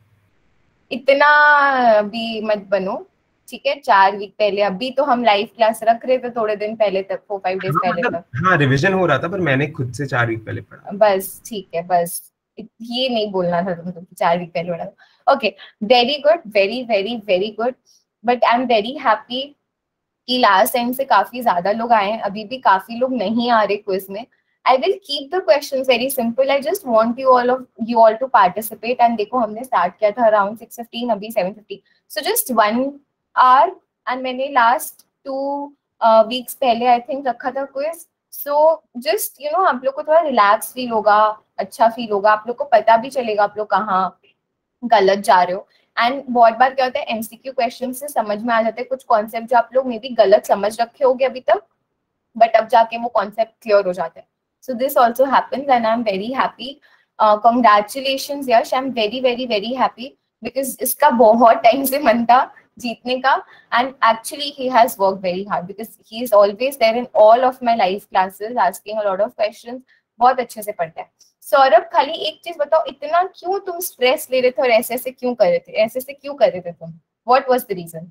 इतना भी मत बनो, ठीक है, 4 वीक पहले। अभी तो हम लाइव क्लास रख रहे थे थोड़े दिन पहले तक, 4-5 डेज पहले तक। हाँ रिवीजन हो रहा था, पर मैंने खुद से 4 वीक पहले पढ़ा। बस ठीक है, बस ये नहीं बोलना था तुमको कि 4 वीक पहले पढ़ा। Okay, very good, very very very good. But I am very happy कि लास्ट टाइम से काफी ज्यादा लोग आए हैं, अभी भी काफी लोग नहीं आ रहे क्विज में। I will keep the questions very simple. I just want you all to participate. And देखो हमने start किया था around 6:15, अभी 7:50. So just 1 hour. And मैंने last 2 weeks पहले I think रखा था quiz. So just आप लोग को थोड़ा relax feel होगा, अच्छा feel होगा, आप लोग को पता भी चलेगा आप लोग कहाँ गलत जा रहे हो। एंड बहुत बार क्या होता है, MCQ क्वेश्चन से समझ में आ जाते हैं कुछ कॉन्सेप्ट जो आप लोग मे बी गलत समझ रखे होगे अभी तक, बट अब जाके वो कॉन्सेप्ट क्लियर हो जाता है। So this also happens and I'm very happy. Congratulations Yash, I'm very very very happy because इसका बहुत टाइम से मन था जीतने का, and actually he has worked very hard because he is always there in all of my live classes asking a lot of questions. बहुत अच्छे से पढ़ता है। सौरभ खाली एक चीज बताओ, इतना क्यों तुम स्ट्रेस ले रहे थे और ऐसे क्यों कर रहे थे, ऐसे क्यों कर रहे थे तुम? What was the reason?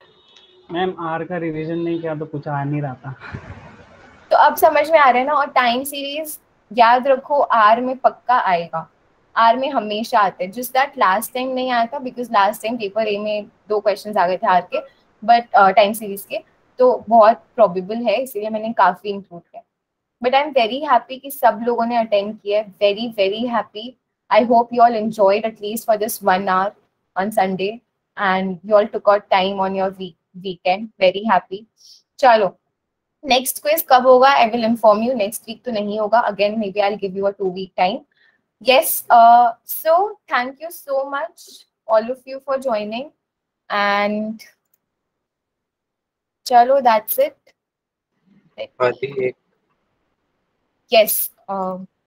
Ma'am R का रिवीजन नहीं किया तो कुछ आ नहीं रहा था। तो अब समझ में आ रहा है ना। और टाइम सीरीज याद रखो, आर में पक्का आएगा, आर में हमेशा आते हैं। जिस दैट लास्ट टाइम नहीं आया था because last time paper A में 2 क्वेश्चंस आ गए थे आर के, बट टाइम सीरीज के तो बहुत प्रोबेबल है, इसीलिए मैंने काफी इंक्लूड किया। But I am very happy कि सब लोगों ने अटेंड किया, very very happy. I hope you all enjoyed at least for this 1 hour on Sunday and you all took out time on your weekend. Very happy. चलो next quiz कब होगा, I will inform you. Next week तो नहीं होगा, again maybe I will give you a 2 week time. Yes, so thank you so much all of you for joining and चलो that's it. अभी yes,